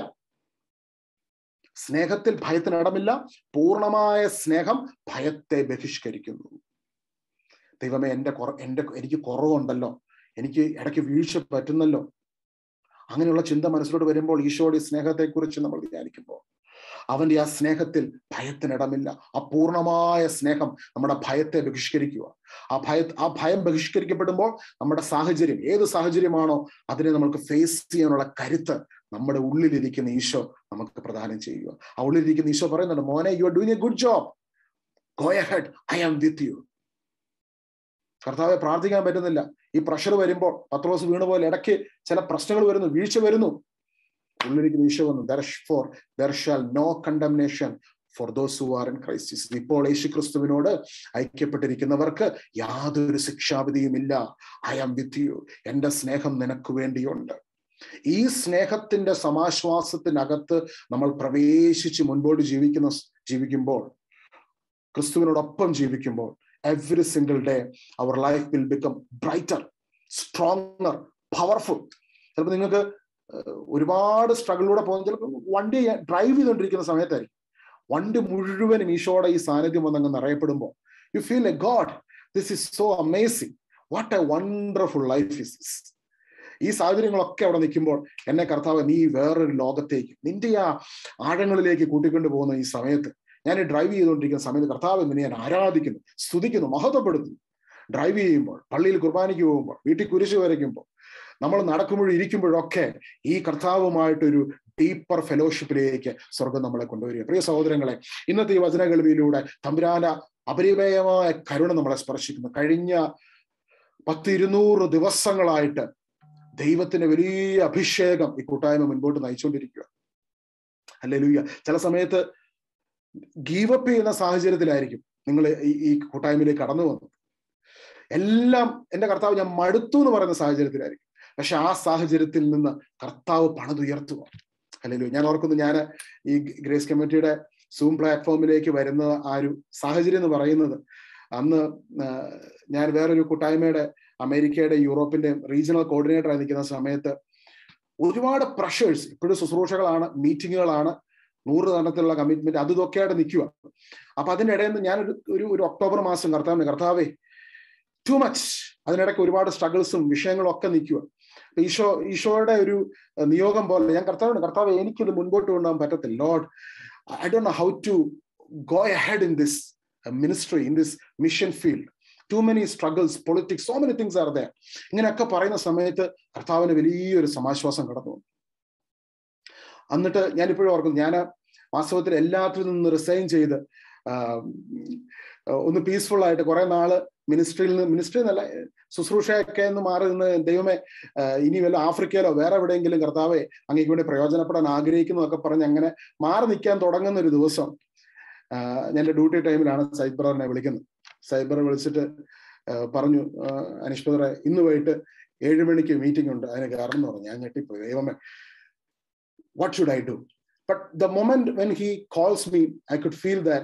സ്നേഹത്തിൽ ഭയത്തിനിടമില്ല. പൂർണ്ണമായ സ്നേഹം ഭയത്തെ ബഹിഷ്കരിക്കുന്നു. ദൈവമേ, എനിക്ക് കുറവുണ്ടല്ലോ, എനിക്ക് ഇടയ്ക്ക് വീഴ്ച പറ്റുന്നല്ലോ, അങ്ങനെയുള്ള ചിന്ത മനസ്സിലോട്ട് വരുമ്പോൾ ഈശോയുടെ സ്നേഹത്തെക്കുറിച്ച് നമ്മൾ വിചാരിക്കുമ്പോൾ അവന്റെ ആ സ്നേഹത്തിൽ ഭയത്തിനിടമില്ല. ആ പൂർണ്ണമായ സ്നേഹം നമ്മുടെ ഭയത്തെ ബഹിഷ്കരിക്കുക. ആ ഭയം ബഹിഷ്കരിക്കപ്പെടുമ്പോൾ നമ്മുടെ സാഹചര്യം, ഏത് സാഹചര്യമാണോ അതിനെ നമുക്ക് ഫേസ് ചെയ്യാനുള്ള കരുത്ത് നമ്മുടെ ഉള്ളിലിരിക്കുന്ന ഈശോ നമുക്ക് പ്രദാനം ചെയ്യുക. ആ ഉള്ളിലിരിക്കുന്ന ഈശോ പറയുന്നുണ്ട്, മോനെ, you are doing a good job, go ahead, I am with you. കർത്താവെ, പ്രാർത്ഥിക്കാൻ പറ്റുന്നില്ല. ഈ പ്രഷർ വരുമ്പോൾ പത്രോസ് വീണ പോലെ ഇടയ്ക്ക് ചില പ്രശ്നങ്ങൾ വരുന്നു, വീഴ്ച വരുന്നു. ഉള്ളിരിക്കുന്ന ഈശോ വന്നു, there shall no condemnation for those who are in Christ Jesus. ഇപ്പോൾ യേശുക്രിസ്തുവിനോട് ഐക്യപ്പെട്ടിരിക്കുന്നവർക്ക് യാതൊരു ശിക്ഷാവിധിയുമില്ല. I am with you. എൻ്റെ സ്നേഹം നിനക്ക് വേണ്ടിയുണ്ട്. ഈ സ്നേഹത്തിന്റെ സമാശ്വാസത്തിനകത്ത് നമ്മൾ പ്രവേശിച്ച് മുൻപോട്ട് ജീവിക്കുമ്പോൾ, ക്രിസ്തുവിനോടൊപ്പം ജീവിക്കുമ്പോൾ, every single day our life will become brighter, stronger, powerful. ചിലപ്പോൾ നിങ്ങൾക്ക് ഒരുപാട് സ്ട്രഗിളിലൂടെ പോകുന്ന, ചിലപ്പോൾ വണ്ടി ഡ്രൈവ് ചെയ്തുകൊണ്ടിരിക്കുന്ന സമയത്തായിരിക്കും വണ്ടി മുഴുവനും ഈശോയുടെ ഈ സാന്നിധ്യം വന്നങ്ങ് നിറയപ്പെടുമ്പോൾ you feel a God, this is so amazing, what a wonderful life is this. ഈ സാഹചര്യങ്ങളൊക്കെ അവിടെ നിൽക്കുമ്പോൾ എന്നെ കർത്താവ് നീ വേറൊരു ലോകത്തേക്ക്, നിന്റെ ആ ആഴങ്ങളിലേക്ക് കൂട്ടിക്കൊണ്ടു പോകുന്ന ഈ സമയത്ത്, ഞാൻ ഈ ഡ്രൈവ് ചെയ്തുകൊണ്ടിരിക്കുന്ന സമയത്ത് കർത്താവ് നിന്നെ ഞാൻ ആരാധിക്കുന്നു, സ്തുതിക്കുന്നു, മഹത്വപ്പെടുത്തുന്നു. ഡ്രൈവ് ചെയ്യുമ്പോൾ, പള്ളിയിൽ കുർബാനയ്ക്ക് പോകുമ്പോൾ, വീട്ടിൽ കുരിശ് വരയ്ക്കുമ്പോൾ, നമ്മൾ നടക്കുമ്പോഴും ഇരിക്കുമ്പോഴൊക്കെ ഈ കർത്താവുമായിട്ടൊരു ഡീപ്പർ ഫെലോഷിപ്പിലേക്ക് സ്വർഗം നമ്മളെ കൊണ്ടുവരിക. പ്രിയ സഹോദരങ്ങളെ, ഇന്നത്തെ ഈ വചന കേൾവിയിലൂടെ തമ്പുരാന്റെ അപരിമേയമായ കരുണ നമ്മളെ സ്പർശിക്കുന്നു. കഴിഞ്ഞ 100-200 ദിവസങ്ങളായിട്ട് ദൈവത്തിന്റെ വലിയ അഭിഷേകം ഈ കൂട്ടായ്മ മുൻപോട്ട് നയിച്ചുകൊണ്ടിരിക്കുക. ഹല്ലേലൂയ. ചില സമയത്ത് ഗീവപ്പ് ചെയ്യുന്ന സാഹചര്യത്തിലായിരിക്കും നിങ്ങൾ ഈ കൂട്ടായ്മയിലേക്ക് കടന്നു വന്നത്. എല്ലാം എൻ്റെ കർത്താവ് ഞാൻ മടുത്തു എന്ന് പറയുന്ന സാഹചര്യത്തിലായിരിക്കും. പക്ഷെ ആ സാഹചര്യത്തിൽ നിന്ന് കർത്താവ് പണിതുയർത്തുക. ഹല്ലേലൂയ. ഞാൻ ഓർക്കുന്നു, ഞാൻ ഈ ഗ്രേസ് കമ്മിറ്റിയുടെ സൂം പ്ലാറ്റ്ഫോമിലേക്ക് വരുന്ന ആ ഒരു സാഹചര്യം എന്ന് പറയുന്നത്, അന്ന് ഞാൻ വേറൊരു കൂട്ടായ്മയുടെ അമേരിക്കയുടെ യൂറോപ്പിന്റെ റീജിയണൽ കോർഡിനേറ്റർ ആയി നിൽക്കുന്ന സമയത്ത് ഒരുപാട് പ്രഷേഴ്സ്, ഇപ്പോഴും ശുശ്രൂഷകളാണ്, മീറ്റിങ്ങുകളാണ്, 100 തരത്തിലുള്ള കമ്മിറ്റ്മെന്റ്, അത് ഇതൊക്കെയായിട്ട് നിൽക്കുക. അപ്പൊ അതിൻ്റെ ഇടയിൽ നിന്ന് ഞാൻ ഒരു ഒക്ടോബർ മാസം കർത്താവേ ടു മച്ച്, അതിനിടയ്ക്ക് ഒരുപാട് സ്ട്രഗിൾസും വിഷയങ്ങളും ഒക്കെ നിൽക്കുക. ഈശോയുടെ ഒരു നിയോഗം പോലെ ഞാൻ കർത്താവ് എനിക്കിത് മുൻപോട്ട് കൊണ്ടുപോകാൻ പറ്റത്തില്ല. Lord, I don't know how to go ahead in this ministry, in this mission field. Too many struggles, politics, so many things are there. ഇങ്ങനെയൊക്കെ പറയുന്ന സമയത്ത് കർത്താവിന് വലിയൊരു സമാശ്വാസം കടന്നു. എന്നിട്ട് ഞാനിപ്പോഴും ഓർക്കുന്നു, ഞാൻ വാസ്തവത്തിൽ എല്ലാത്തിൽ നിന്ന് റിസൈൻ ചെയ്ത് ഒന്ന് പീസ്ഫുൾ ആയിട്ട് കുറെ നാള് മിനിസ്ട്രി എന്നല്ല, ശുശ്രൂഷയൊക്കെ എന്ന് മാറി നിന്ന്, ദൈവമേ ഇനി വല്ല ആഫ്രിക്കയിലോ വേറെ എവിടെയെങ്കിലും കർത്താവെ അങ്ങേക്ക് വേണ്ടി പ്രയോജനപ്പെടാൻ ആഗ്രഹിക്കുന്നതൊക്കെ പറഞ്ഞ് അങ്ങനെ മാറി നിൽക്കാൻ തുടങ്ങുന്ന ഒരു ദിവസം ഞാൻ എൻ്റെ ഡ്യൂട്ടി ടൈമിലാണ് സൈദ് ബ്രദറിനെ വിളിക്കുന്നത്. സൈദ് ബ്രദർ വിളിച്ചിട്ട് പറഞ്ഞു, അനീഷ് ബ്രദറെ ഇന്ന് വൈകിട്ട് 7 മണിക്ക് മീറ്റിംഗ് ഉണ്ട്, അതിന് കാരണം എന്ന് പറഞ്ഞു. ഞാൻ ഞെട്ടിപ്പോയി, ദൈവമേ what should I do? But the moment when he calls me, I could feel that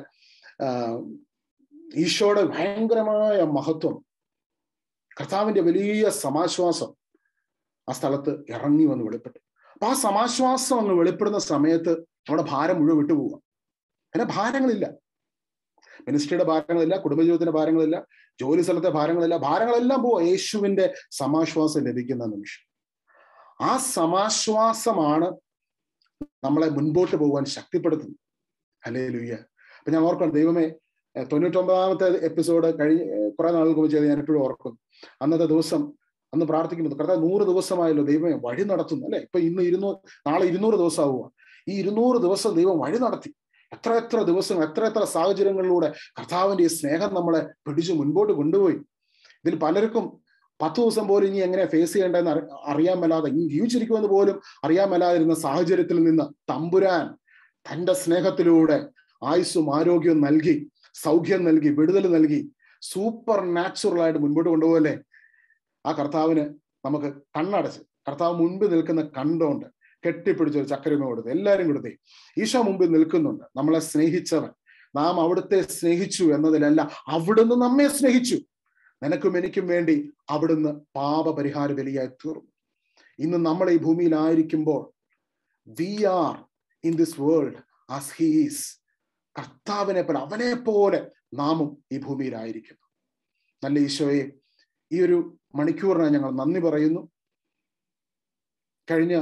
ഈശോയുടെ ഭയങ്കരമായ മഹത്വം, കർത്താവിന്റെ വലിയ സമാശ്വാസം ആ സ്ഥലത്ത് ഇറങ്ങി വന്ന് വെളിപ്പെട്ടു. അപ്പൊ ആ സമാശ്വാസം അങ്ങ് വെളിപ്പെടുന്ന സമയത്ത് നമ്മുടെ ഭാരം മുഴുവൻ വിട്ടുപോവുക. അങ്ങനെ ഭാരങ്ങളില്ല, മിനിസ്ട്രിയുടെ ഭാരങ്ങളില്ല, കുടുംബജീവിതത്തിന്റെ ഭാരങ്ങളില്ല, ജോലി സ്ഥലത്തെ ഭാരങ്ങളില്ല, ഭാരങ്ങളെല്ലാം പോവുക. യേശുവിന്റെ സമാശ്വാസം ലഭിക്കുന്ന നിമിഷം, ആ സമാശ്വാസമാണ് നമ്മളെ മുൻപോട്ട് പോകാൻ ശക്തിപ്പെടുത്തുന്നു. ഹല്ലേലൂയ. അപ്പൊ ഞാൻ ഓർക്കണം, ദൈവമേ 99ാമത്തെ എപ്പിസോഡ് കുറെ നാളുകൾക്ക് മുമ്പ് ചെയ്ത് ഞാൻ എപ്പോഴും ഓർക്കുന്നു. അന്നത്തെ ദിവസം അന്ന് പ്രാർത്ഥിക്കുന്നത്, കർത്താവ് 100 ദിവസമായല്ലോ ദൈവമേ വഴി നടത്തുന്നു, അല്ലെ? ഇപ്പൊ നാളെ 200 ദിവസം ആവുക. ഈ 200 ദിവസം ദൈവം വഴി നടത്തി. എത്ര ദിവസം, എത്ര സാഹചര്യങ്ങളിലൂടെ കർത്താവിന്റെ ഈ സ്നേഹം നമ്മളെ പിടിച്ച് മുൻപോട്ട് കൊണ്ടുപോയി. ഇതിൽ പലർക്കും 10 ദിവസം പോലും ഇനി എങ്ങനെ ഫേസ് ചെയ്യേണ്ടതെന്ന് അറിയാൻ മേലാതെ, ഇനി ജീവിച്ചിരിക്കുമെന്ന് പോലും അറിയാൻ മേലാതിരുന്ന സാഹചര്യത്തിൽ നിന്ന് തമ്പുരാൻ തന്റെ സ്നേഹത്തിലൂടെ ആയുസ്സും ആരോഗ്യവും നൽകി, സൗഖ്യം നൽകി, വിടുതൽ നൽകി, സൂപ്പർ നാച്ചുറൽ ആയിട്ട് മുൻപോട്ട് കൊണ്ടുപോകല്ലേ. ആ കർത്താവിന് നമുക്ക് കണ്ണടച്ച്, കർത്താവ് മുൻപിൽ നിൽക്കുന്ന കണ്ടുകൊണ്ട് കെട്ടിപ്പിടിച്ചൊരു ചക്കരമ കൊടുത്ത് എല്ലാവരും കൊടുത്തേ. ഈശോ മുമ്പിൽ നിൽക്കുന്നുണ്ട്. നമ്മളെ സ്നേഹിച്ചവൻ, നാം അവിടുത്തെ സ്നേഹിച്ചു എന്നതിലല്ല, അവിടുന്ന് നമ്മെ സ്നേഹിച്ചു. നിനക്കും എനിക്കും വേണ്ടി അവിടുന്ന് പാപപരിഹാര ബലിയായി തീർന്നു. ഇന്ന് നമ്മൾ ഈ ഭൂമിയിലായിരിക്കുമ്പോൾ we are in this world as he is. കർത്താവിനെ പോലെ, അവനെ പോലെ നാമും ഈ ഭൂമിയിലായിരിക്കുന്നു. നല്ല ഈശോയെ, ഈ ഒരു മണിക്കൂറിനായി ഞങ്ങൾ നന്ദി പറയുന്നു. കഴിഞ്ഞ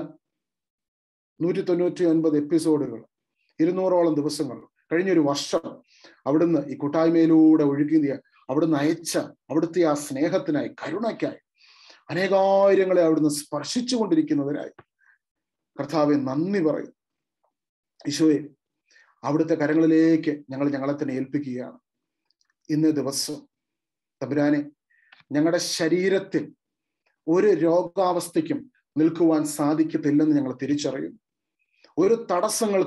199 എപ്പിസോഡുകൾ, 200ഓളം ദിവസങ്ങൾ, കഴിഞ്ഞൊരു വർഷം അവിടുന്ന് ഈ കൂട്ടായ്മയിലൂടെ ഒഴുകിയ, അവിടുന്ന് അയച്ച അവിടുത്തെ ആ സ്നേഹത്തിനായി, കരുണയ്ക്കായി, അനേകായിരങ്ങളെ അവിടുന്ന് സ്പർശിച്ചു കൊണ്ടിരിക്കുന്നതിനായി കർത്താവെ നന്ദി പറയും. ഈശോയെ, അവിടുത്തെ കരങ്ങളിലേക്ക് ഞങ്ങളെ തന്നെ ഏൽപ്പിക്കുകയാണ്. ഇന്നേ ദിവസം തമ്പുരാനെ, ഞങ്ങളുടെ ശരീരത്തിൽ ഒരു രോഗാവസ്ഥയ്ക്കും നിൽക്കുവാൻ സാധിക്കത്തില്ലെന്ന് ഞങ്ങൾ തിരിച്ചറിയുന്നു. ഒരു തടസ്സങ്ങൾക്കും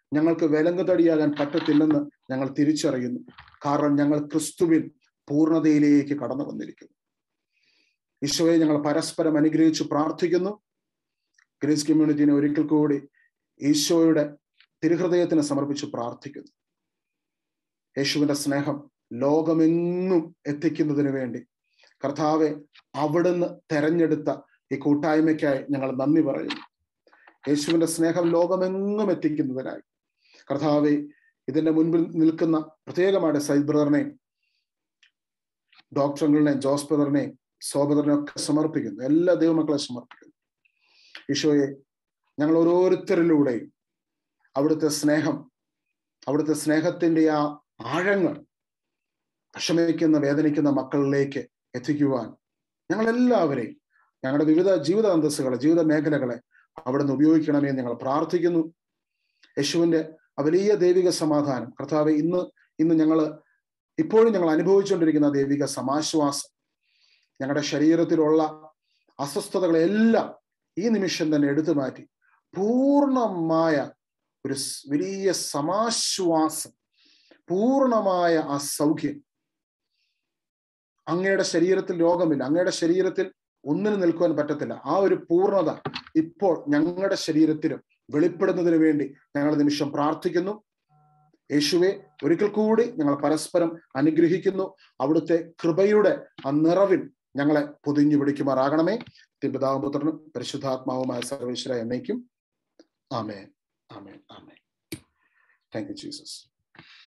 ഞങ്ങൾക്ക് വിലങ്ങുതടിയാകാൻ പറ്റത്തില്ലെന്ന് ഞങ്ങൾ തിരിച്ചറിയുന്നു. കാരണം ഞങ്ങൾ ക്രിസ്തുവിൽ പൂർണ്ണതയിലേക്ക് കടന്നു വന്നിരിക്കുന്നു. ഈശോയെ ഞങ്ങൾ പരസ്പരം അനുഗ്രഹിച്ച് പ്രാർത്ഥിക്കുന്നു. ഗ്രേസ് കമ്മ്യൂണിറ്റിനെ ഒരിക്കൽ കൂടി ഈശോയുടെ തിരുഹൃദയത്തിന് സമർപ്പിച്ച് പ്രാർത്ഥിക്കുന്നു. യേശുവിന്റെ സ്നേഹം ലോകമെങ്ങും എത്തിക്കുന്നതിന് വേണ്ടി കർത്താവെ, അവിടുന്ന് തെരഞ്ഞെടുത്ത ഈ കൂട്ടായ്മയ്ക്കായി ഞങ്ങൾ നന്ദി പറയുന്നു. യേശുവിന്റെ സ്നേഹം ലോകമെങ്ങും എത്തിക്കുന്നതിനായി കർത്താവെ, ഇതിന്റെ മുൻപിൽ നിൽക്കുന്ന പ്രത്യേകമായിട്ട് സൈദ് ബ്രദറിനെയും ഡോക്ടറുകളെയും ജോസ് ബ്രദറിനെയും സോബദറിനെയും ഒക്കെ സമർപ്പിക്കുന്നു. എല്ലാ ദൈവമക്കളെ സമർപ്പിക്കുന്നു. ഈശോയെ, ഞങ്ങൾ ഓരോരുത്തരിലൂടെയും അവിടുത്തെ സ്നേഹം, അവിടുത്തെ സ്നേഹത്തിന്റെ ആ ആഴങ്ങൾ വിഷമിക്കുന്ന വേദനിക്കുന്ന മക്കളിലേക്ക് എത്തിക്കുവാൻ ഞങ്ങളെല്ലാവരെയും ഞങ്ങളുടെ വിവിധ ജീവിത അന്തസ്സുകളെ, ജീവിത മേഖലകളെ അവിടുന്ന് ഉപയോഗിക്കണമേ ഞങ്ങൾ പ്രാർത്ഥിക്കുന്നു. യേശുവിന്റെ ആ വലിയ ദൈവിക സമാധാനം കർത്താവെ, ഇന്ന് ഇപ്പോഴും ഞങ്ങൾ അനുഭവിച്ചുകൊണ്ടിരിക്കുന്ന ദൈവിക സമാശ്വാസം, ഞങ്ങളുടെ ശരീരത്തിലുള്ള അസ്വസ്ഥതകളെല്ലാം ഈ നിമിഷം തന്നെ എടുത്തു മാറ്റി പൂർണ്ണമായ ഒരു വലിയ സമാശ്വാസം, പൂർണ്ണമായ ആ സൗഖ്യം. അങ്ങയുടെ ശരീരത്തിൽ രോഗമില്ല, അങ്ങയുടെ ശരീരത്തിൽ ഒന്നിനും നിൽക്കുവാൻ പറ്റത്തില്ല. ആ ഒരു പൂർണ്ണത ഇപ്പോൾ ഞങ്ങളുടെ ശരീരത്തിലും വെളിപ്പെടുന്നതിന് വേണ്ടി ഞങ്ങൾ നിമിഷം പ്രാർത്ഥിക്കുന്നു. യേശുവെ, ഒരിക്കൽ കൂടി ഞങ്ങൾ പരസ്പരം അനുഗ്രഹിക്കുന്നു. അവിടുത്തെ കൃപയുടെ ആ നിറവിൽ ഞങ്ങളെ പൊതിഞ്ഞു പിടിക്കുമാറാകണമേ. പിതാവും പുത്രനും പരിശുദ്ധാത്മാവുമായ സർവേശ്വര എന്നേക്കും. ആമേൻ, ആമേൻ, ആമേൻ. Thank you Jesus.